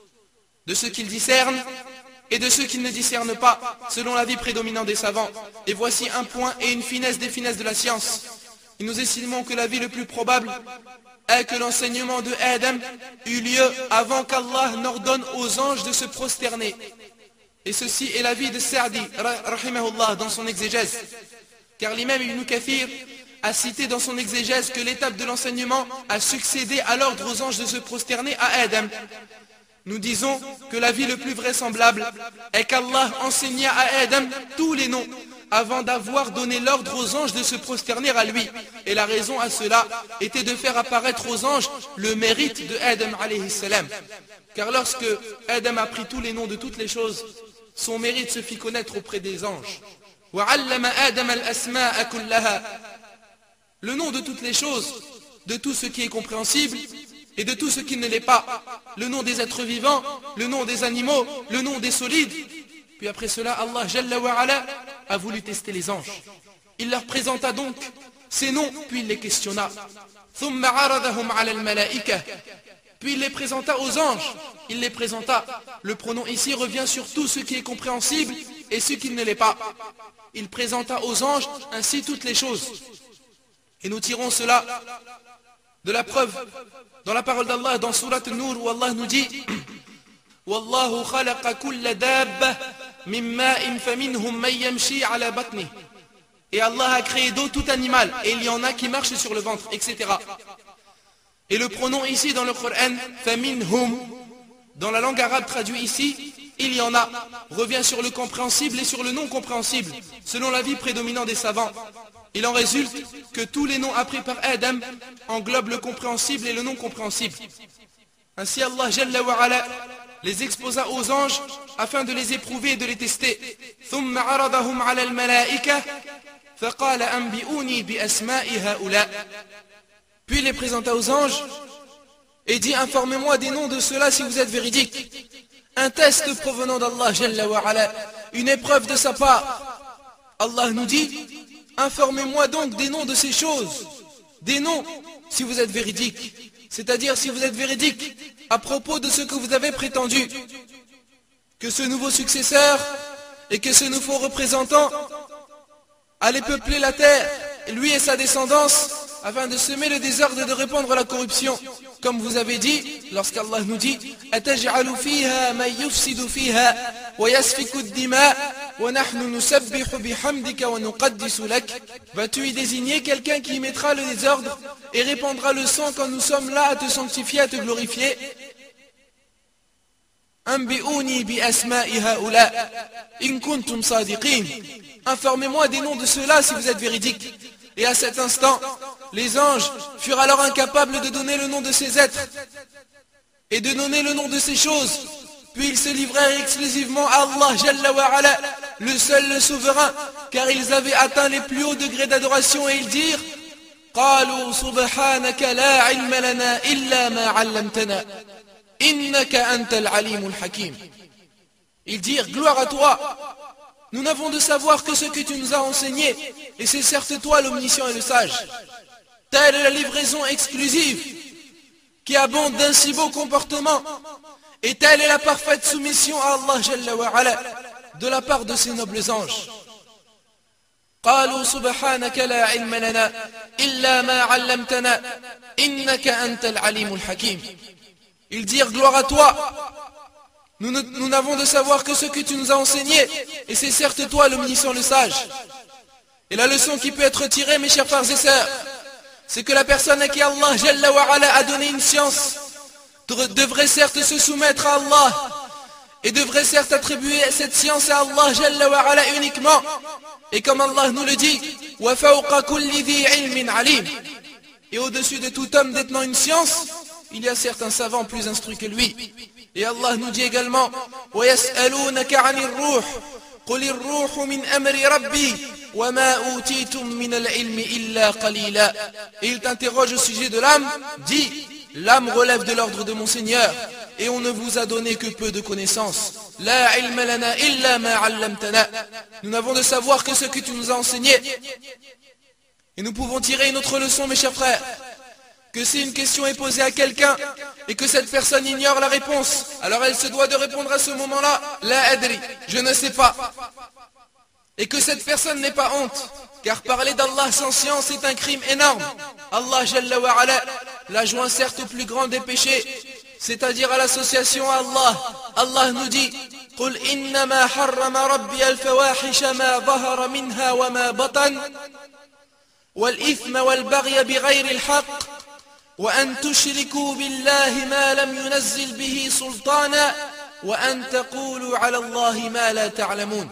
S1: de ceux qu'il discerne et de ceux qu'il ne discerne pas, selon l'avis prédominant des savants. Et voici un point et une finesse des finesses de la science. Et nous estimons que l'avis le plus probable est que l'enseignement de Adam eut lieu avant qu'Allah n'ordonne aux anges de se prosterner. Et ceci est l'avis de Sa'di, rahimahullah, dans son exégèse. Car l'imam Ibn Kathir a cité dans son exégèse que l'étape de l'enseignement a succédé à l'ordre aux anges de se prosterner à Adam. Nous disons que l'avis le plus vraisemblable est qu'Allah enseigna à Adam tous les noms avant d'avoir donné l'ordre aux anges de se prosterner à lui. Et la raison à cela était de faire apparaître aux anges le mérite de Adam alayhi salam. Car lorsque Adam apprit tous les noms de toutes les choses, son mérite se fit connaître auprès des anges. وَعَلَّمَ آدَمَ الْأَسْمَاءَ كُلَّهَا. Le nom de toutes les choses, de tout ce qui est compréhensible et de tout ce qui ne l'est pas. Le nom des êtres vivants, le nom des animaux, le nom des solides. Puis après cela, Allah Jalla wa Ala a voulu tester les anges. Il leur présenta donc ces noms, puis il les questionna. ثُمَّ عَرَضَهُمْ عَلَى الْمَلَائِكَةِ. Puis il les présenta aux anges. Il les présenta. Le pronom ici revient sur tout ce qui est compréhensible et ce qui ne l'est pas. Il présenta aux anges ainsi toutes les choses. Et nous tirons cela de la preuve dans la parole d'Allah, dans Surat An-Nur, où Allah nous dit Wallahu khalaqa kulla dabba min ma'in faminhum man yamshi ala batni. Et Allah a créé d'eau tout animal, et il y en a qui marchent sur le ventre, etc. Et le pronom ici dans le Coran, faminhum, dans la langue arabe traduit ici, il y en a, revient sur le compréhensible et sur le non compréhensible, selon l'avis prédominant des savants. Il en résulte que tous les noms appris par Adam englobent le compréhensible et le non compréhensible. Ainsi Allah Jalla wa Ala les exposa aux anges afin de les éprouver et de les tester. ثم عرضهم على الملائكة فقال أنبئوني بأسماء هؤلاء. Puis les présenta aux anges et dit informez-moi des noms de ceux-là si vous êtes véridiques. Un test provenant d'Allah Jalla wa Ala, une épreuve de sa part. Allah nous dit informez-moi donc des noms de ces choses, des noms si vous êtes véridiques, c'est-à-dire si vous êtes véridiques à propos de ce que vous avez prétendu, que ce nouveau successeur et que ce nouveau représentant allait peupler la terre, lui et sa descendance, afin de semer le désordre et de répandre la corruption. Comme vous avez dit, lorsqu'Allah nous dit أَتَجْعَلُ فِيهَا مَنْ يُفْسِدُ فِيهَا وَيَسْفِكُ الدِّمَاءَ وَنَحْنُ نُسَبِّحُ بِحَمْدِكَ وَنُقَدِّسُ لَكَ. Vas-tu y désigner quelqu'un qui mettra le désordre et répandra le sang quand nous sommes là à te sanctifier, à te glorifier? أَنْبِئُونِي بِأَسْمَاءِ هَؤُلَاءِ إِن كُنْتُمْ صَادِقِينَ. Informez-moi des noms de ceux-là si vous êtes véridiques. Et à cet instant, les anges furent alors incapables de donner le nom de ces êtres et de donner le nom de ces choses. Puis ils se livrèrent exclusivement à Allah Jalla wa Ala, le seul, le souverain, car ils avaient atteint les plus hauts degrés d'adoration et ils dirent قالوا سبحانك لا علم لنا إلا ما علمتنا إنك أنت العليم الحكيم. Ils dirent gloire à toi. Nous n'avons de savoir que ce que tu nous as enseigné, et c'est certes toi l'omniscient et le sage. Telle est la livraison exclusive, qui abonde d'un si beau comportement, et telle est la parfaite soumission à Allah Jalla wa Ala, de la part de ces nobles anges. قالوا سبحانك لا علم لنا إلا ما علمتنا إنك أنت العليم الحكيم. Ils dirent gloire à toi. Nous n'avons de savoir que ce que tu nous as enseigné, et c'est certes toi l'omniscient, le sage. Et la leçon qui peut être tirée, mes chers frères et sœurs, c'est que la personne à qui Allah Jalla wa Ala a donné une science devrait certes se soumettre à Allah, et devrait certes attribuer cette science à Allah Jalla wa Ala uniquement. Et comme Allah nous le dit, وَفَوْقَ كُلِّ ذِي عِلْمٍ عَلِيمٍ. Et au-dessus de tout homme détenant une science, il y a certains savants plus instruits que lui. Et Allah nous dit également وَيَسْأَلُونَكَ عَنِ الرُّوحِ قُلِ الرُّوحُ مِنْ أَمْرِ رَبِّي وَمَا أُوتِيتُم مِّنَ الْعِلْمِ إِلَّا قَلِيلًا. Et il t'interroge au sujet de l'âme, dis l'âme relève de l'ordre de mon Seigneur, et on ne vous a donné que peu de connaissances. La ilma lana illa ma 'allamtana. Nous n'avons de savoir que ce que tu nous as enseigné. Et nous pouvons tirer une autre leçon, mes chers frères, que si une question est posée à quelqu'un et que cette personne ignore la réponse, alors elle se doit de répondre à ce moment-là la adri, je ne sais pas. Et que cette personne n'ait pas honte, car parler d'Allah sans science est un crime énorme. Allah Jalla wa Ala l'a joint certes au plus grand des péchés, c'est-à-dire à l'association à Allah. Allah nous dit قُلْ إِنَّمَا حَرَّمَ رَبِّيَ الْفَوَاحِشَ مَا ظَهَرَ مِنْهَا وَمَا بَطَنَ وَالْإِثْمَ وَالْبَغْيَ بِغَيْرِ الْحَقِّ وَأَن تُشْرِكُوا بِاللَّهِ مَا لَمْ يُنَزِّلْ بِهِ سُلْطَانًا وَأَن تَقُولُوا عَلَى اللَّهِ مَا لَا تَعْلَمُونَ.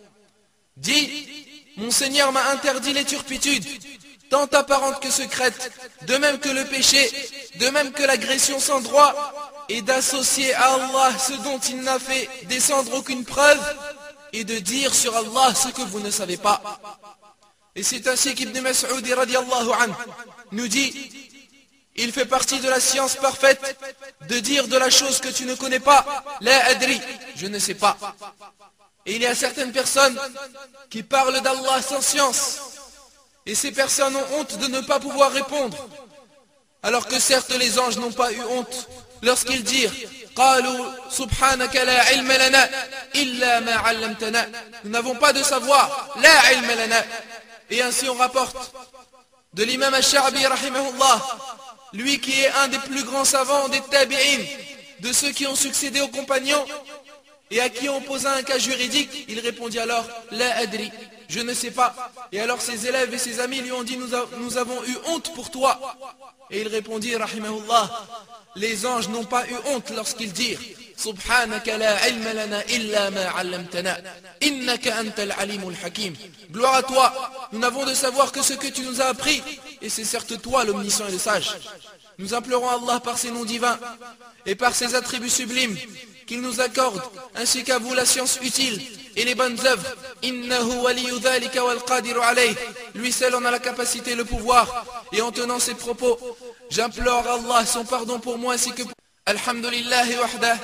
S1: Dis, mon Seigneur m'a interdit les turpitudes, tant apparentes que secrètes, de même que le péché, de même que l'agression sans droit, et d'associer à Allah ce dont il n'a fait descendre aucune preuve, et de dire sur Allah ce que vous ne savez pas. Et c'est ainsi qu'Ibn Mas'ud radiallahu anhu nous dit, il fait partie de la science parfaite de dire de la chose que tu ne connais pas, la adri, je ne sais pas. Et il y a certaines personnes qui parlent d'Allah sans science, et ces personnes ont honte de ne pas pouvoir répondre, alors que certes les anges n'ont pas eu honte lorsqu'ils dirent قالوا سبحانك لا علم لنا إلا ما علمتنا. Nous n'avons pas de savoir, la ilma lana. Et ainsi on rapporte de l'imam Ash-Sha'bi rahimahullah, lui qui est un des plus grands savants des tabi'in, de ceux qui ont succédé aux compagnons, et à qui on posa un cas juridique, il répondit alors La adri, je ne sais pas. Et alors ses élèves et ses amis lui ont dit nous avons eu honte pour toi. Et il répondit rahimahullah, les anges n'ont pas eu honte lorsqu'ils dirent Subhanaka la ilma lana illa ma 'allamtana innaka antal alimul hakim. Gloire à toi, nous n'avons de savoir que ce que tu nous as appris, et c'est certes toi l'omniscient et le sage. Nous implorons Allah par ses noms divins et par ses attributs sublimes qu'il nous accorde, ainsi qu'à vous la science utile et les bonnes œuvres. Innahu waliyu dhalika wal qadiru alayh. Lui seul en a la capacité et le pouvoir. Et en tenant ces propos, j'implore Allah son pardon pour moi ainsi que pour Alhamdulillahi wahdah.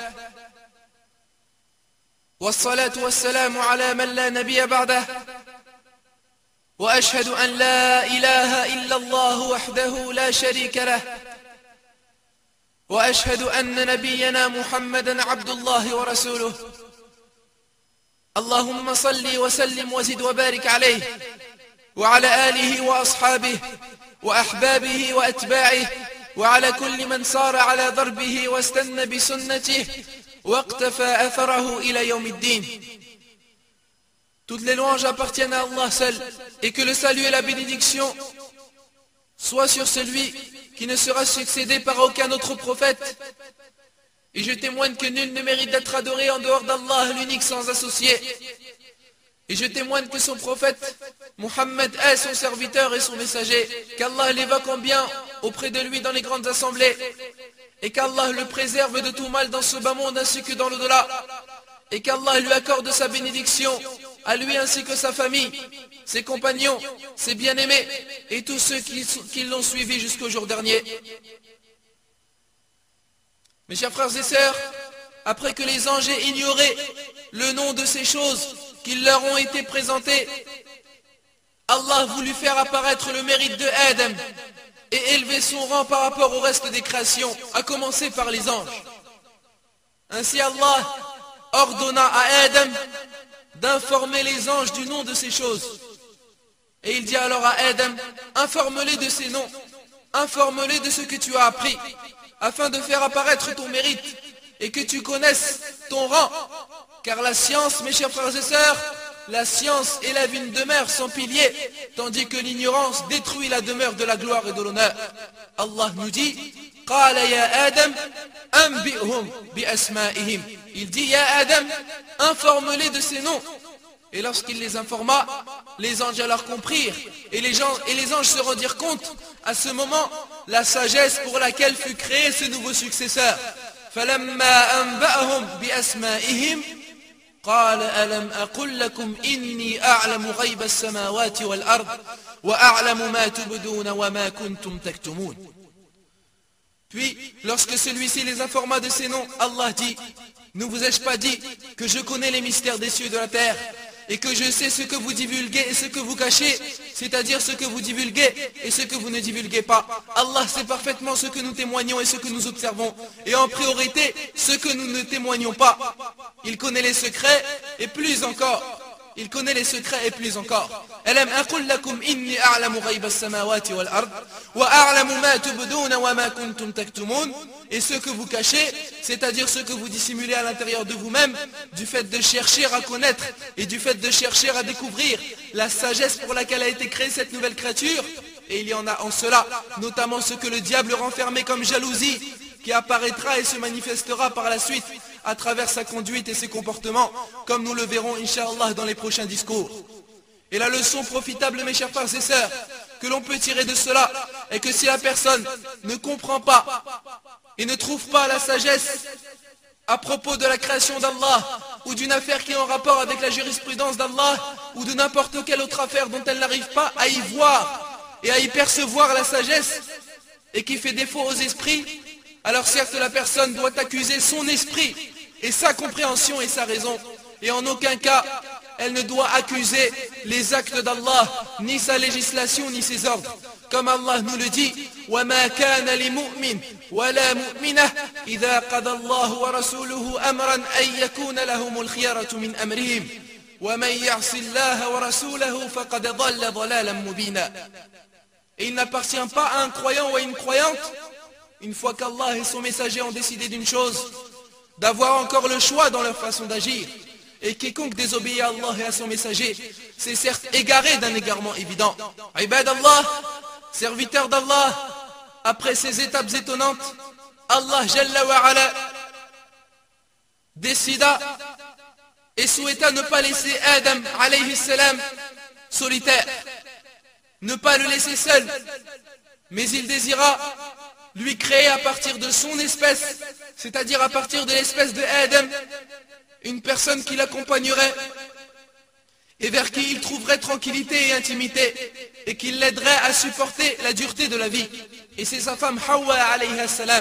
S1: Wassalatu wassalamu ala man la nabiyya ba'dah. Wa ashhadu an la ilaha illa Allah wahdahu la sharika lah. وأشهد أن نبينا محمدا عبد الله ورسوله اللهم صل وسلم وزد وبارك عليه وعلى آله وأصحابه وأحبابه وأتباعه وعلى كل من صار على ضربه واستنى بسنته واقتفى أثره إلى يوم الدين. Toutes les louanges appartiennent à Allah seul, et que le salut et la bénédiction soient sur celui qui ne sera succédé par aucun autre prophète. Et je témoigne que nul ne mérite d'être adoré en dehors d'Allah, l'unique sans associé. Et je témoigne que son prophète, Muhammad, est son serviteur et son messager, qu'Allah l'évoque en bien auprès de lui dans les grandes assemblées, et qu'Allah le préserve de tout mal dans ce bas monde ainsi que dans l'au-delà, et qu'Allah lui accorde sa bénédiction, à lui ainsi que sa famille, ses compagnons, ses bien-aimés, et tous ceux qui l'ont suivi jusqu'au jour dernier. Mes chers frères et sœurs, après que les anges aient ignoré le nom de ces choses qui leur ont été présentées, Allah voulut faire apparaître le mérite de Adam et élever son rang par rapport au reste des créations, à commencer par les anges. Ainsi Allah ordonna à Adam d'informer les anges du nom de ces choses. Et il dit alors à Adam, informe-les de ces noms, informe-les de ce que tu as appris, afin de faire apparaître ton mérite et que tu connaisses ton rang. Car la science, mes chers frères et sœurs, la science élève une demeure sans pilier, tandis que l'ignorance détruit la demeure de la gloire et de l'honneur. Allah nous dit, Qala ya Adam, anbi'hum bi asma'ihim. Il dit, ya Adam, informe-les de ces noms. Et lorsqu'il les informa, les anges alors comprirent, et les anges se rendirent compte, à ce moment, la sagesse pour laquelle fut créé ce nouveau successeur. فَلَمَّا أَنْبَأَهُمْ بِأَسْمَائِهِمْ قَالَ أَلَمْ أَقُلْ لَكُمْ إِنِّي أَعْلَمُ غَيْبَ السَّمَاوَاتِ وَالْأَرْضِ وَأَعْلَمُ مَا تُبْدُونَ وَمَا كُنْتُمْ تَكْتُمُونَ. Puis, lorsque celui-ci les informa de ces noms, Allah dit, ne vous ai-je pas dit que je connais les mystères des cieux et de la terre, et que je sais ce que vous divulguez et ce que vous cachez, c'est-à-dire ce que vous divulguez et ce que vous ne divulguez pas. Allah sait parfaitement ce que nous témoignons et ce que nous observons, et en priorité ce que nous ne témoignons pas. Il connaît les secrets et plus encore. Il connaît les secrets et plus encore. Alam aqul lakum inni a'lamu ghayba as-samawati wal ard wa a'lamu ma tubduna wa ma kuntum taktumun. Et ce que vous cachez, c'est-à-dire ce que vous dissimulez à l'intérieur de vous-même, du fait de chercher à connaître et du fait de chercher à découvrir la sagesse pour laquelle a été créée cette nouvelle créature. Et il y en a en cela, notamment ce que le diable renfermait comme jalousie, qui apparaîtra et se manifestera par la suite à travers sa conduite et ses comportements, comme nous le verrons, Inch'Allah, dans les prochains discours. Et la leçon profitable, mes chers frères et sœurs, que l'on peut tirer de cela, est que si la personne ne comprend pas et ne trouve pas la sagesse à propos de la création d'Allah, ou d'une affaire qui est en rapport avec la jurisprudence d'Allah, ou de n'importe quelle autre affaire dont elle n'arrive pas à y voir et à y percevoir la sagesse, et qui fait défaut aux esprits, alors certes la personne doit accuser son esprit et sa compréhension et sa raison, et en aucun cas elle ne doit accuser les actes d'Allah, ni sa législation, ni ses ordres. Comme Allah nous le dit, وَمَا كَانَ لِمُؤْمِنٍ وَلَا مُؤْمِنَةٍ إِذَا قَضَى اللَّهُ وَرَسُولُهُ أَمْرًا أَن يَكُونَ لَهُمُ الْخِيَرَةُ مِنْ أَمْرِهِمْ وَمَنْ يَعْصِ اللَّهَ وَرَسُولَهُ فَقَدْ ضَلَّ ضَلَالًا مُبِينًا. Et il n'appartient pas à un croyant ou à une croyante, une fois qu'Allah et son messager ont décidé d'une chose, d'avoir encore le choix dans leur façon d'agir. Et quiconque désobéit à Allah et à son messager, c'est certes égaré d'un égarement évident. Ibad Allah, serviteurs d'Allah, après ces étapes étonnantes, Allah Jalla wa Ala décida et souhaita ne pas laisser Adam alayhi salam solitaire, ne pas le laisser seul, mais il désira lui créer à partir de son espèce, c'est-à-dire à partir de l'espèce de Adam, une personne qui l'accompagnerait et vers qui il trouverait tranquillité et intimité et qui l'aiderait à supporter la dureté de la vie. Et c'est sa femme Hawa alayha salam.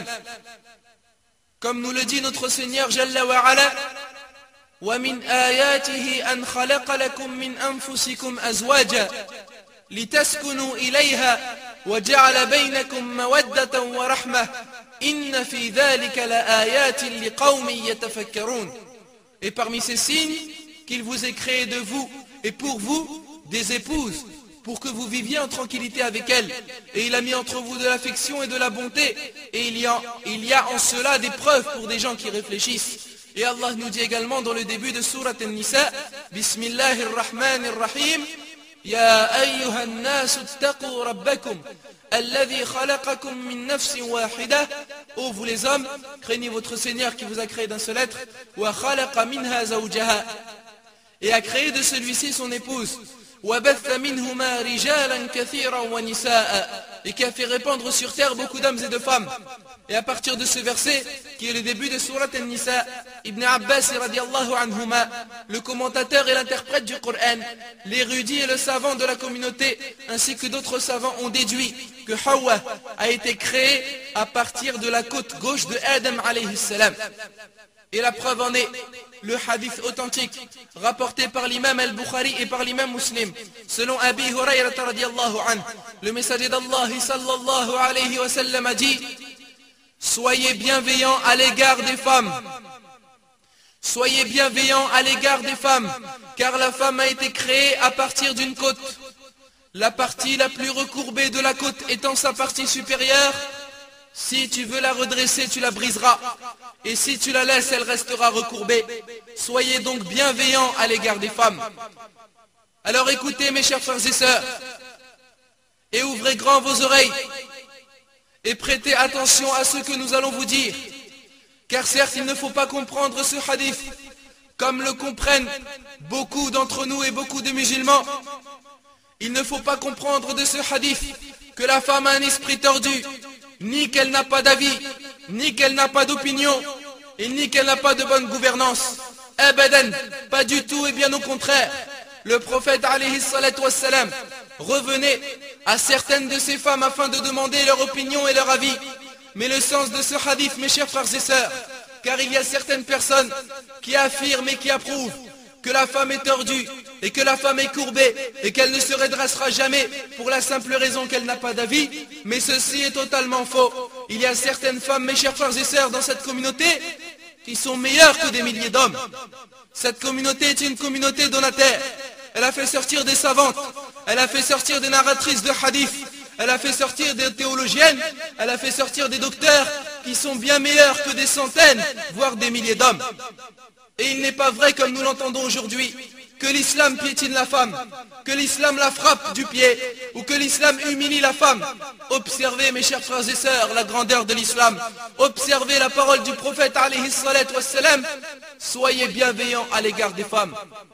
S1: Comme nous le dit notre Seigneur Jalla wa Ala, وَمِنْ آيَاتِهِ أَنْ خَلَقَ لَكُم مِّنْ أَنفُسِكُمْ أَزْوَاجًا لِتَسْكُنُوا إِلَيْهَا وَجَعَلَ بَيْنَكُم مَّوَدَّةً وَرَحْمَةً إِنَّ فِي ذَلِكَ لَآيَاتٍ لِقَوْمٍ يَتَفَكَّرُونَ. Et parmi ces signes, qu'il vous ait créé de vous et pour vous des épouses, pour que vous viviez en tranquillité avec elles. Et il a mis entre vous de l'affection et de la bonté. Et il y a en cela des preuves pour des gens qui réfléchissent. Et Allah nous dit également dans le début de Surat An-Nisa, Bismillahir Rahmanir Rahim, Ya ayyuhan nas ittaqu rabbakum, alladhi khalaqakum min nafsin wahidah. Ô vous les hommes, craignez votre Seigneur qui vous a créé d'un seul être, wa khalaqa minha zawjaha, et a créé de celui-ci son épouse, وَبَثَّ مِنْهُمَا رِجَالًا كَثِيرًا وَنِسَاءً, et qui a fait répandre sur terre beaucoup d'hommes et de femmes. Et à partir de ce verset, qui est le début de Surat An-Nisa, Ibn Abbas radiallahu anhuma, le commentateur et l'interprète du Coran, l'érudit et le savant de la communauté, ainsi que d'autres savants ont déduit que Hawa a été créée à partir de la côte gauche de Adam alayhi salam. Et la preuve en est le hadith authentique rapporté par l'imam al-Bukhari et par l'imam Muslim, selon Abi Hurayrata radiallahu anhu. Le messager d'Allah sallallahu alayhi wa sallam a dit: soyez bienveillants à l'égard des femmes. Soyez bienveillants à l'égard des femmes, car la femme a été créée à partir d'une côte. La partie la plus recourbée de la côte étant sa partie supérieure, si tu veux la redresser, tu la briseras. Et si tu la laisses, elle restera recourbée. Soyez donc bienveillants à l'égard des femmes. Alors écoutez mes chers frères et sœurs, et ouvrez grand vos oreilles, et prêtez attention à ce que nous allons vous dire. Car certes, il ne faut pas comprendre ce hadith comme le comprennent beaucoup d'entre nous et beaucoup de musulmans. Il ne faut pas comprendre de ce hadith que la femme a un esprit tordu, ni qu'elle n'a pas d'avis, ni qu'elle n'a pas d'opinion, et ni qu'elle n'a pas de bonne gouvernance. Abadan, pas du tout, et bien au contraire. Le prophète alayhi salatu wassalam revenait à certaines de ces femmes afin de demander leur opinion et leur avis. Mais le sens de ce hadith, mes chers frères et sœurs, car il y a certaines personnes qui affirment et qui approuvent que la femme est tordue et que la femme est courbée et qu'elle ne se redressera jamais pour la simple raison qu'elle n'a pas d'avis, mais ceci est totalement faux. Il y a certaines femmes, mes chers frères et sœurs, dans cette communauté qui sont meilleures que des milliers d'hommes. Cette communauté est une communauté donataire. Elle a fait sortir des savantes, elle a fait sortir des narratrices de hadith, elle a fait sortir des théologiennes, elle a fait sortir des docteurs qui sont bien meilleurs que des centaines, voire des milliers d'hommes. Et il n'est pas vrai, comme nous l'entendons aujourd'hui, que l'islam piétine la femme, que l'islam la frappe du pied, ou que l'islam humilie la femme. Observez, mes chers frères et sœurs, la grandeur de l'islam. Observez la parole du prophète alayhi salatu wassalam. Soyez bienveillants à l'égard des femmes.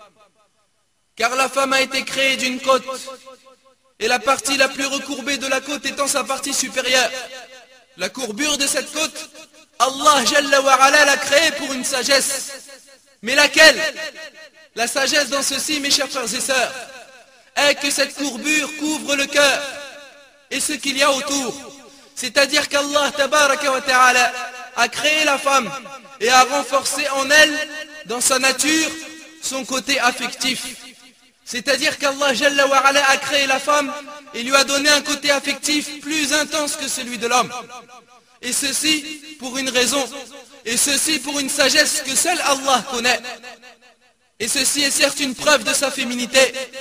S1: Car la femme a été créée d'une côte, et la partie la plus recourbée de la côte étant sa partie supérieure. La courbure de cette côte, Allah Jalla wa Ala l'a créée pour une sagesse. Mais laquelle? La sagesse dans ceci, mes chers frères et sœurs, est que cette courbure couvre le cœur et ce qu'il y a autour. C'est-à-dire qu'Allah tabaraka wa ta'ala a créé la femme et a renforcé en elle, dans sa nature, son côté affectif. C'est-à-dire qu'Allah Jalla wa Ala a créé la femme et lui a donné un côté affectif plus intense que celui de l'homme. Et ceci pour une raison, et ceci pour une sagesse que seul Allah connaît. Et ceci est certes une preuve de sa féminité,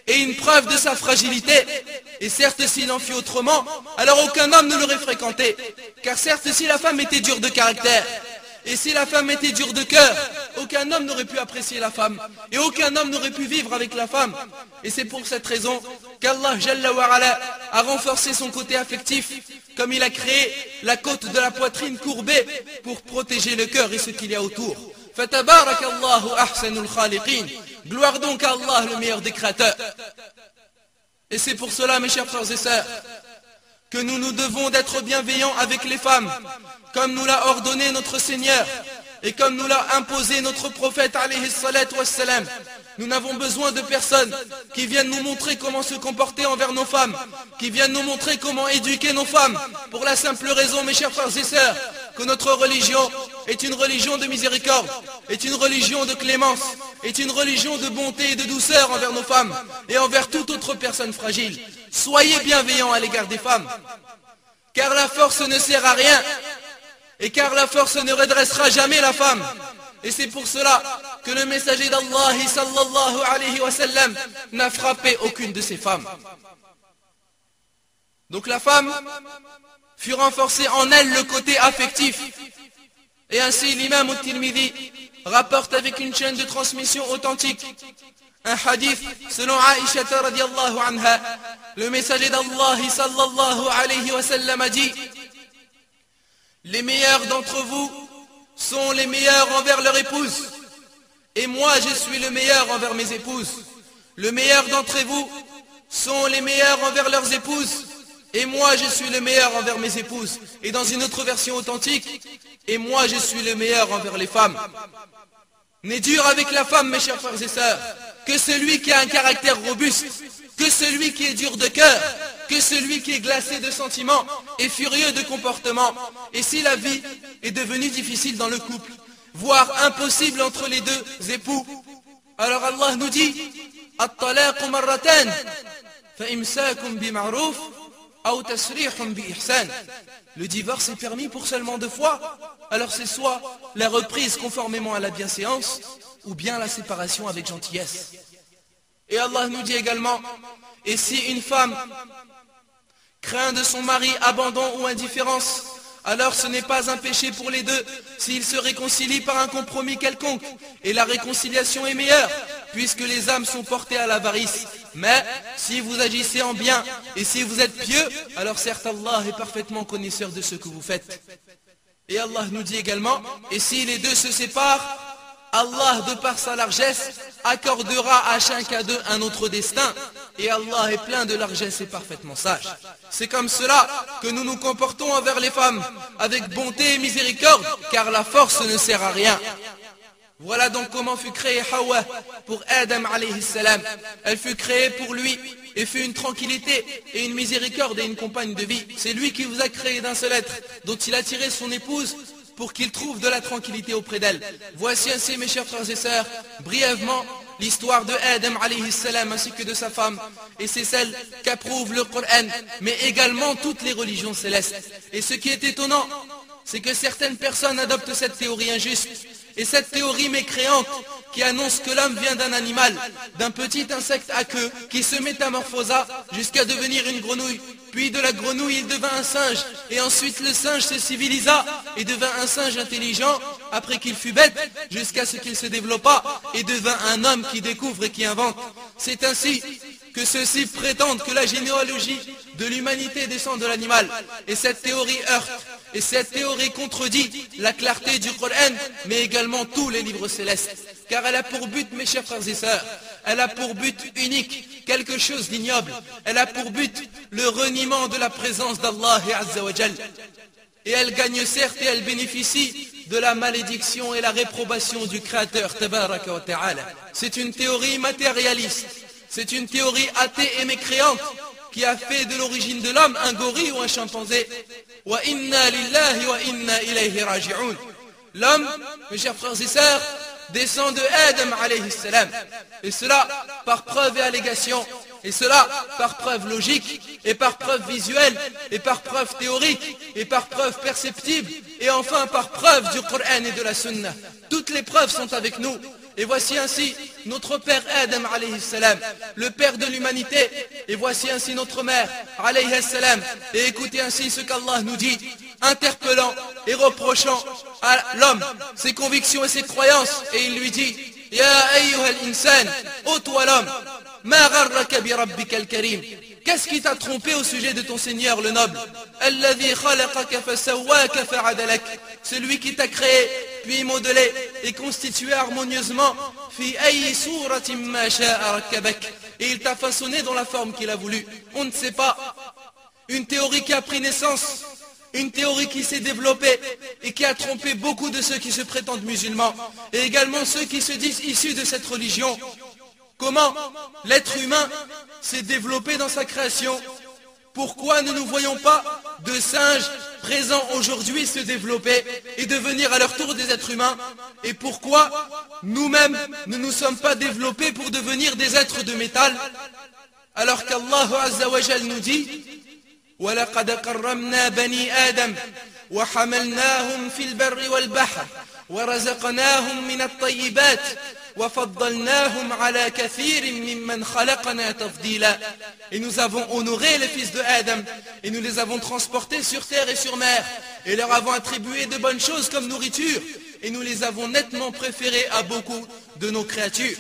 S1: et une preuve de sa fragilité. Et certes, s'il en fut autrement, alors aucun homme ne l'aurait fréquenté. Car certes, si la femme était dure de caractère, et si la femme était dure de cœur, aucun homme n'aurait pu apprécier la femme, et aucun homme n'aurait pu vivre avec la femme. Et c'est pour cette raison qu'Allah Jalla wa Ala a renforcé son côté affectif, comme il a créé la côte de la poitrine courbée pour protéger le cœur et ce qu'il y a autour. Fatabarakallahu ahsanul khaliqin. Gloire donc à Allah, le meilleur des créateurs. Et c'est pour cela, mes chers frères et sœurs, que nous nous devons d'être bienveillants avec les femmes, comme nous l'a ordonné notre Seigneur, et comme nous l'a imposé notre prophète alayhi salatu wassalam. Nous n'avons besoin de personnes qui viennent nous montrer comment se comporter envers nos femmes, qui viennent nous montrer comment éduquer nos femmes, pour la simple raison, mes chers frères et sœurs, que notre religion est une religion de miséricorde, est une religion de clémence, est une religion de bonté et de douceur envers nos femmes, et envers toute autre personne fragile. Soyez bienveillants à l'égard des femmes, car la force ne sert à rien, et car la force ne redressera jamais la femme. Et c'est pour cela que le messager d'Allah sallallahu alayhi wa sallam n'a frappé aucune de ces femmes. Donc la femme fut renforcée en elle le côté affectif. Et ainsi l'imam al-Tirmidhi rapporte avec une chaîne de transmission authentique un hadith selon Aïcha radiyallahu anha. Le messager d'Allah sallallahu alayhi wa sallam a dit: les meilleurs d'entre vous sont les meilleurs envers leur épouse, et moi je suis le meilleur envers mes épouses. Le meilleur d'entre vous sont les meilleurs envers leurs épouses, et moi je suis le meilleur envers mes épouses. Et dans une autre version authentique, et moi je suis le meilleur envers les femmes. N'est dur avec la femme, mes chers frères et sœurs, que celui qui a un caractère robuste, que celui qui est dur de cœur, que celui qui est glacé de sentiments et furieux de comportement. Et si la vie est devenue difficile dans le couple, voire impossible entre les deux époux, alors Allah nous dit: at-talaqu marratan fa imsakun bi ma'ruf aw tasrihun bi ihsan. Le divorce est permis pour seulement 2 fois, alors c'est soit la reprise conformément à la bienséance, ou bien la séparation avec gentillesse. Et Allah nous dit également: et si une femme craint de son mari abandon ou indifférence, alors ce n'est pas un péché pour les deux s'ils se réconcilient par un compromis quelconque. Et la réconciliation est meilleure, puisque les âmes sont portées à l'avarice. Mais si vous agissez en bien et si vous êtes pieux, alors certes Allah est parfaitement connaisseur de ce que vous faites. Et Allah nous dit également: et si les deux se séparent, Allah, de par sa largesse, accordera à chacun d'eux un autre destin. Et Allah est plein de largesse et parfaitement sage. C'est comme cela que nous nous comportons envers les femmes, avec bonté et miséricorde, car la force ne sert à rien. Voilà donc comment fut créée Hawa pour Adam alayhi salam. Elle fut créée pour lui et fut une tranquillité et une miséricorde et une compagne de vie. C'est lui qui vous a créé d'un seul être, dont il a tiré son épouse pour qu'il trouve de la tranquillité auprès d'elle. Voici ainsi, mes chers frères et sœurs, brièvement l'histoire de Adam alayhi salam ainsi que de sa femme. Et c'est celle qu'approuve le Coran, mais également toutes les religions célestes. Et ce qui est étonnant, c'est que certaines personnes adoptent cette théorie injuste, et cette théorie mécréante qui annonce que l'homme vient d'un animal, d'un petit insecte à queue qui se métamorphosa jusqu'à devenir une grenouille. Puis de la grenouille il devint un singe, et ensuite le singe se civilisa et devint un singe intelligent après qu'il fut bête, jusqu'à ce qu'il se développa et devint un homme qui découvre et qui invente. C'est ainsi que ceux-ci prétendent que la généalogie de l'humanité descend de l'animal. Et cette théorie heurte, et cette théorie contredit la clarté du Coran, mais également tous les livres célestes. Car elle a pour but, mes chers frères et sœurs, elle a pour but unique quelque chose d'ignoble. Elle a pour but le reniement de la présence d'Allah Azza wa Jal. Et elle gagne certes et elle bénéficie de la malédiction et la réprobation du Créateur Tabaraka wa Ta'ala. C'est une théorie matérialiste. C'est une théorie athée et mécréante qui a fait de l'origine de l'homme un gorille ou un chimpanzé. Wa inna lillahi wa inna ilayhi raji'un. L'homme, mes chers frères et sœurs, descend de Adam alayhi salam. Et cela par preuve et allégation. Et cela par preuve logique, et par preuve visuelle, et par preuve théorique, et par preuve perceptible, et enfin par preuve du Coran et de la Sunna. Toutes les preuves sont avec nous. Et voici ainsi notre père Adam alayhi salam, le père de l'humanité. Et voici ainsi notre mère alayhi salam. Et écoutez ainsi ce qu'Allah nous dit, interpellant et reprochant à l'homme ses convictions et ses croyances. Et il lui dit, Ya ayyuhal insan, ô toi l'homme, ma gharraka bi rabbika al-karim. Qu'est-ce qui t'a trompé au sujet de ton Seigneur le noble? Alladhi khalaqaka fasawwaka fa'adalak. Celui qui t'a créé, puis modelé et constitué harmonieusement. Fi ayyi suratin ma sha'a rakkabak. Et il t'a façonné dans la forme qu'il a voulu. On ne sait pas. Une théorie qui a pris naissance, une théorie qui s'est développée et qui a trompé beaucoup de ceux qui se prétendent musulmans et également ceux qui se disent issus de cette religion. Comment l'être humain s'est développé dans sa création? Pourquoi ne nous voyons pas de singes présents aujourd'hui se développer et devenir à leur tour des êtres humains? Et pourquoi nous-mêmes ne nous sommes pas développés pour devenir des êtres de métal? Alors qu'Allah Azza wa Jal nous dit وَلَقَدْ كَرَّمْنَا بَنِي آدَمَ وَحَمَلْنَاهُمْ فِي الْبَرِّ وَالْبَحْرِ وَرَزَقْنَاهُمْ مِنَ الطَّيِّبَاتِ وَفَضَّلْنَاهُمْ عَلَى كَثِيرٍ مِّمَّنْ خَلَقْنَا تَفْضِيلًا. Et nous avons honoré les fils de Adam et nous les avons transportés sur terre et sur mer et leur avons attribué de bonnes choses comme nourriture et nous les avons nettement préférés à beaucoup de nos créatures.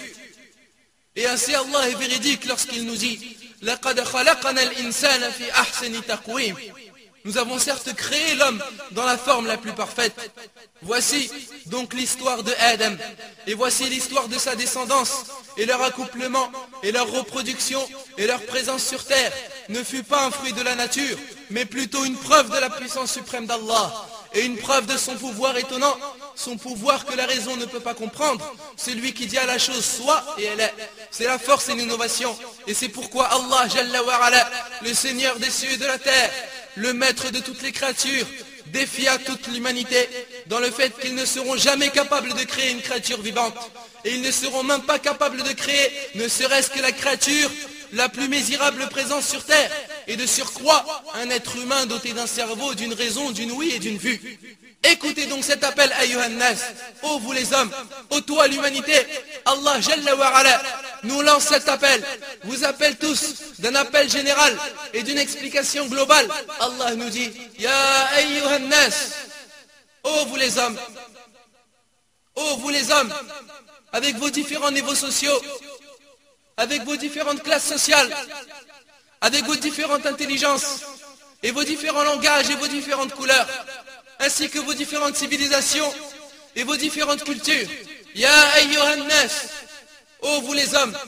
S1: Et ainsi Allah est véridique lorsqu'il nous dit لَقَدْ خَلَقْنَا الْإِنسَانَ فِي أَحْسَنِ تَقْوِيمٍ. Nous avons certes créé l'homme dans la forme la plus parfaite. Voici donc l'histoire de Adam. Et voici l'histoire de sa descendance. Et leur accouplement, et leur reproduction, et leur présence sur terre ne fut pas un fruit de la nature, mais plutôt une preuve de la puissance suprême d'Allah. Et une preuve de son pouvoir étonnant, son pouvoir que la raison ne peut pas comprendre. Celui qui dit à la chose soit et elle est. C'est la force et l'innovation. Et c'est pourquoi Allah Jalla wa Ala, le Seigneur des cieux et de la terre, le maître de toutes les créatures, défia toute l'humanité dans le fait qu'ils ne seront jamais capables de créer une créature vivante. Et ils ne seront même pas capables de créer ne serait-ce que la créature la plus misérable présence sur terre. Et de surcroît, un être humain doté d'un cerveau, d'une raison, d'une ouïe et d'une vue. Écoutez donc cet appel ayyuhan nas, ô vous les hommes, ô toi l'humanité. Allah Jalla wa Ala nous lance cet appel, vous appelle tous d'un appel général et d'une explication globale. Allah nous dit, Ya ayyuhan nas, ô vous les hommes, ô vous les hommes, avec vos différents niveaux sociaux, avec vos différentes classes sociales, avec vos différentes intelligences, et vos différents langages et vos différentes couleurs, ainsi que vos différentes civilisations et vos différentes cultures. Ya ayyuhan nas, ô vous les hommes,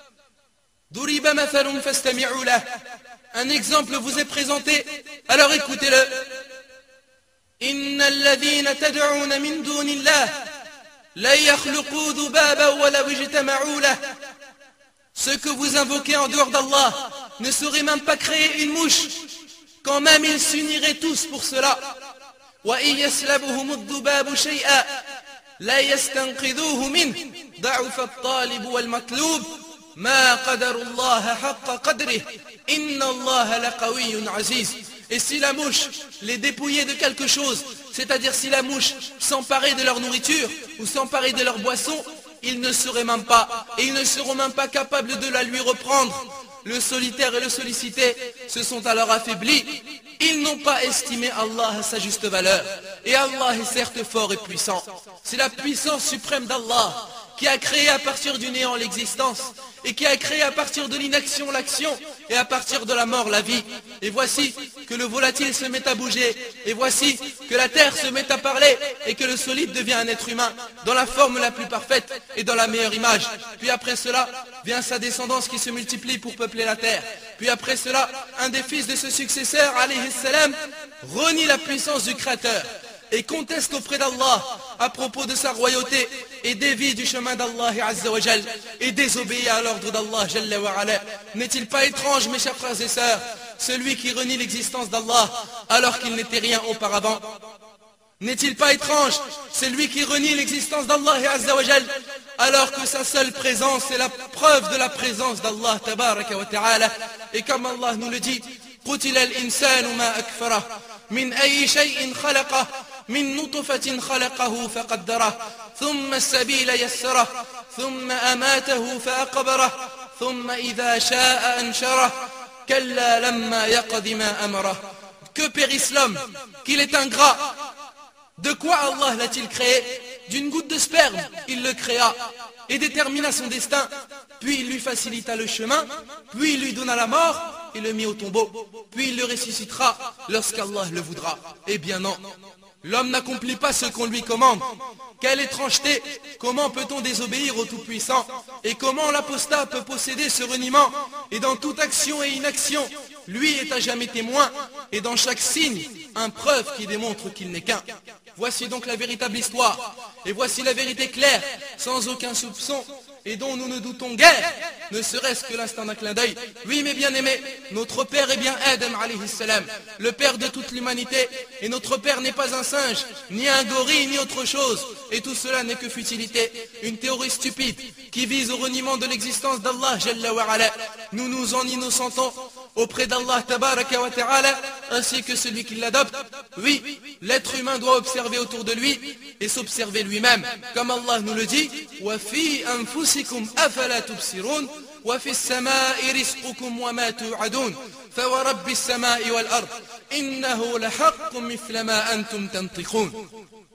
S1: duriba mathalun fastami'u lah. Un exemple vous est présenté, alors écoutez-le. Innal ladhina tad'una min dunillah la yakhluqu dhubaban wa law ijtama'u lah. Ceux que vous invoquez en dehors d'Allah ne sauraient même pas créer une mouche, quand même ils s'uniraient tous pour cela. وَإِنْ يَسْلَبُهُمُ الذُّبَابُ شَيْئًا لَا يَسْتَنْقِذُوهُ مِنْهُ ضَعُفَ الطَّالِبُ وَالْمَطْلُوبُ مَا قَدَرُ اللَّهَ حَقَّ قَدْرِهِ إِنَّ اللَّهَ لَقَوِيٌّ عَزِيزٌ. Et si la mouche les dépouillait de quelque chose, c'est-à-dire si la mouche s'emparait de leur nourriture ou s'emparait de leur boisson, ils ne sauraient même pas, et ils ne seront même pas capables de la lui reprendre. Le solitaire et le sollicité se sont alors affaiblis. Ils n'ont pas estimé Allah à sa juste valeur. Et Allah est certes fort et puissant. C'est la puissance suprême d'Allah qui a créé à partir du néant l'existence et qui a créé à partir de l'inaction l'action et à partir de la mort la vie. Et voici que le volatile se met à bouger et voici que la terre se met à parler et que le solide devient un être humain dans la forme la plus parfaite et dans la meilleure image. Puis après cela vient sa descendance qui se multiplie pour peupler la terre. Puis après cela, un des fils de ce successeur, alayhi salam, renie la puissance du Créateur et conteste auprès d'Allah à propos de sa royauté et dévie du chemin d'Allah Azza wa Jal et désobéit à l'ordre d'Allah Jalla wa Ala. N'est-il pas étrange, mes chers frères et sœurs, celui qui renie l'existence d'Allah alors qu'il n'était rien auparavant? N'est-il pas étrange celui qui renie l'existence d'Allah Azza wa Jal alors que sa seule présence est la preuve de la présence d'Allah Tabaraka wa Ta'ala? Et comme Allah nous le dit, قُتِلَ الْإِنسَانُ مَا أَكْفَرَهُ مِنْ أَيِّ شَيْءٍ خَلَقَهُ من نطفة خلقه فقدره ثم السبيل يسره ثم أماته فأقبره ثم إذا شاء أنشره كلا لما يقض ما أمره. Que périsse l'homme, qu'il est ingrat. De quoi Allah l'a-t-il créé? D'une goutte de sperme, il le créa et détermina son destin, puis il lui facilita le chemin, puis il lui donna la mort et le mit au tombeau, puis il le ressuscitera lorsqu'Allah le voudra. Eh bien non, l'homme n'accomplit pas ce qu'on lui commande. Quelle étrangeté! Comment peut-on désobéir au Tout-Puissant? Et comment l'apostat peut posséder ce reniement? Et dans toute action et inaction, lui est à jamais témoin, et dans chaque signe, une preuve qui démontre qu'il n'est qu'un. Voici donc la véritable histoire, et voici la vérité claire, sans aucun soupçon, et dont nous ne doutons guère, ne serait-ce que l'instant d'un clin d'œil. Oui, mes bien-aimés, notre père est bien Adam alayhi salam, le père de toute l'humanité, et notre père n'est pas un singe, ni un gorille, ni autre chose, et tout cela n'est que futilité, une théorie stupide, qui vise au reniement de l'existence d'Allah Jalla wa Ala. Nous nous en innocentons auprès d'Allah Tabaraka wa Ta'ala, ainsi que celui qui l'adopte. Oui, l'être humain doit observer autour de lui et s'observer lui-même, comme Allah nous le dit, وَفِي أَنفُسِكُمْ أَفَلَا تُبْصِرُونَ وَفِي السَّمَاءِ رِزْقُكُمْ وَمَا تُوعَدُونَ فَوَرَبِّ السَّمَاءِ وَالْأَرْضِ إِنَّهُ لَحَقٌّ مِثْلَ مَا أَنْتُمْ تَنطِقُونَ.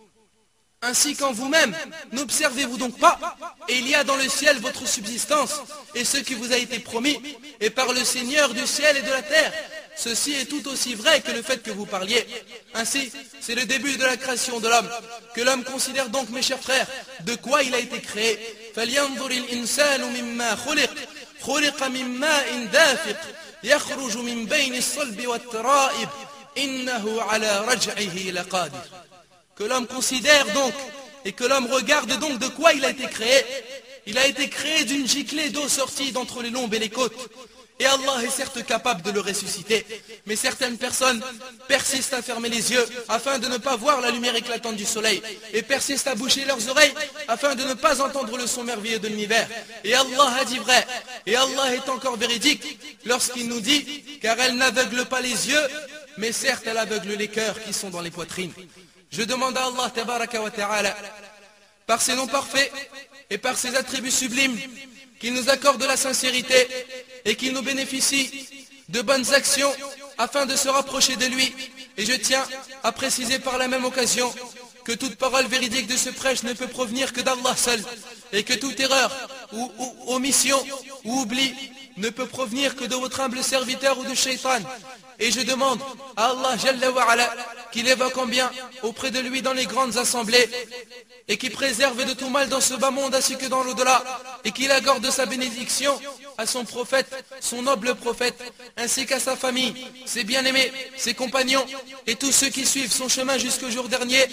S1: Ainsi qu'en vous-même, n'observez-vous donc pas? Et il y a dans le ciel votre subsistance, et ce qui vous a été promis, et par le Seigneur du ciel et de la terre. Ceci est tout aussi vrai que le fait que vous parliez. Ainsi, c'est le début de la création de l'homme. Que l'homme considère donc, mes chers frères, de quoi il a été créé. فَلْيَنْظُرِ الْإِنسَانُ مِمَّا خُلِقَ مِنْ مَاءٍ دَافِقٍ يَخْرُجُ مِنْ بَيْنِ الصَّلْبِ وَالتَّرَائِبِ إِنَّهُ عَلَى رَجْعِهِ لَقَادِرٌ. Que l'homme considère donc, et que l'homme regarde donc de quoi il a été créé. Il a été créé d'une giclée d'eau sortie d'entre les lombes et les côtes. Et Allah est certes capable de le ressusciter. Mais certaines personnes persistent à fermer les yeux afin de ne pas voir la lumière éclatante du soleil. Et persistent à boucher leurs oreilles afin de ne pas entendre le son merveilleux de l'univers. Et Allah a dit vrai. Et Allah est encore véridique lorsqu'il nous dit, car elle n'aveugle pas les yeux, mais certes elle aveugle les cœurs qui sont dans les poitrines. Je demande à Allah Tabaraka wa Ta'ala, par ses noms parfaits et par ses attributs sublimes, qu'il nous accorde la sincérité et qu'il nous bénéficie de bonnes actions afin de se rapprocher de lui. Et je tiens à préciser par la même occasion que toute parole véridique de ce prêche ne peut provenir que d'Allah seul, et que toute erreur ou omission ou oubli ne peut provenir que de votre humble serviteur ou de Shaitan. Et je demande à Allah Jalla wa Ala qu'il évoque en bien auprès de lui dans les grandes assemblées et qu'il préserve de tout mal dans ce bas monde ainsi que dans l'au-delà, et qu'il accorde sa bénédiction à son prophète, son noble prophète, ainsi qu'à sa famille, ses bien-aimés, ses compagnons et tous ceux qui suivent son chemin jusqu'au jour dernier.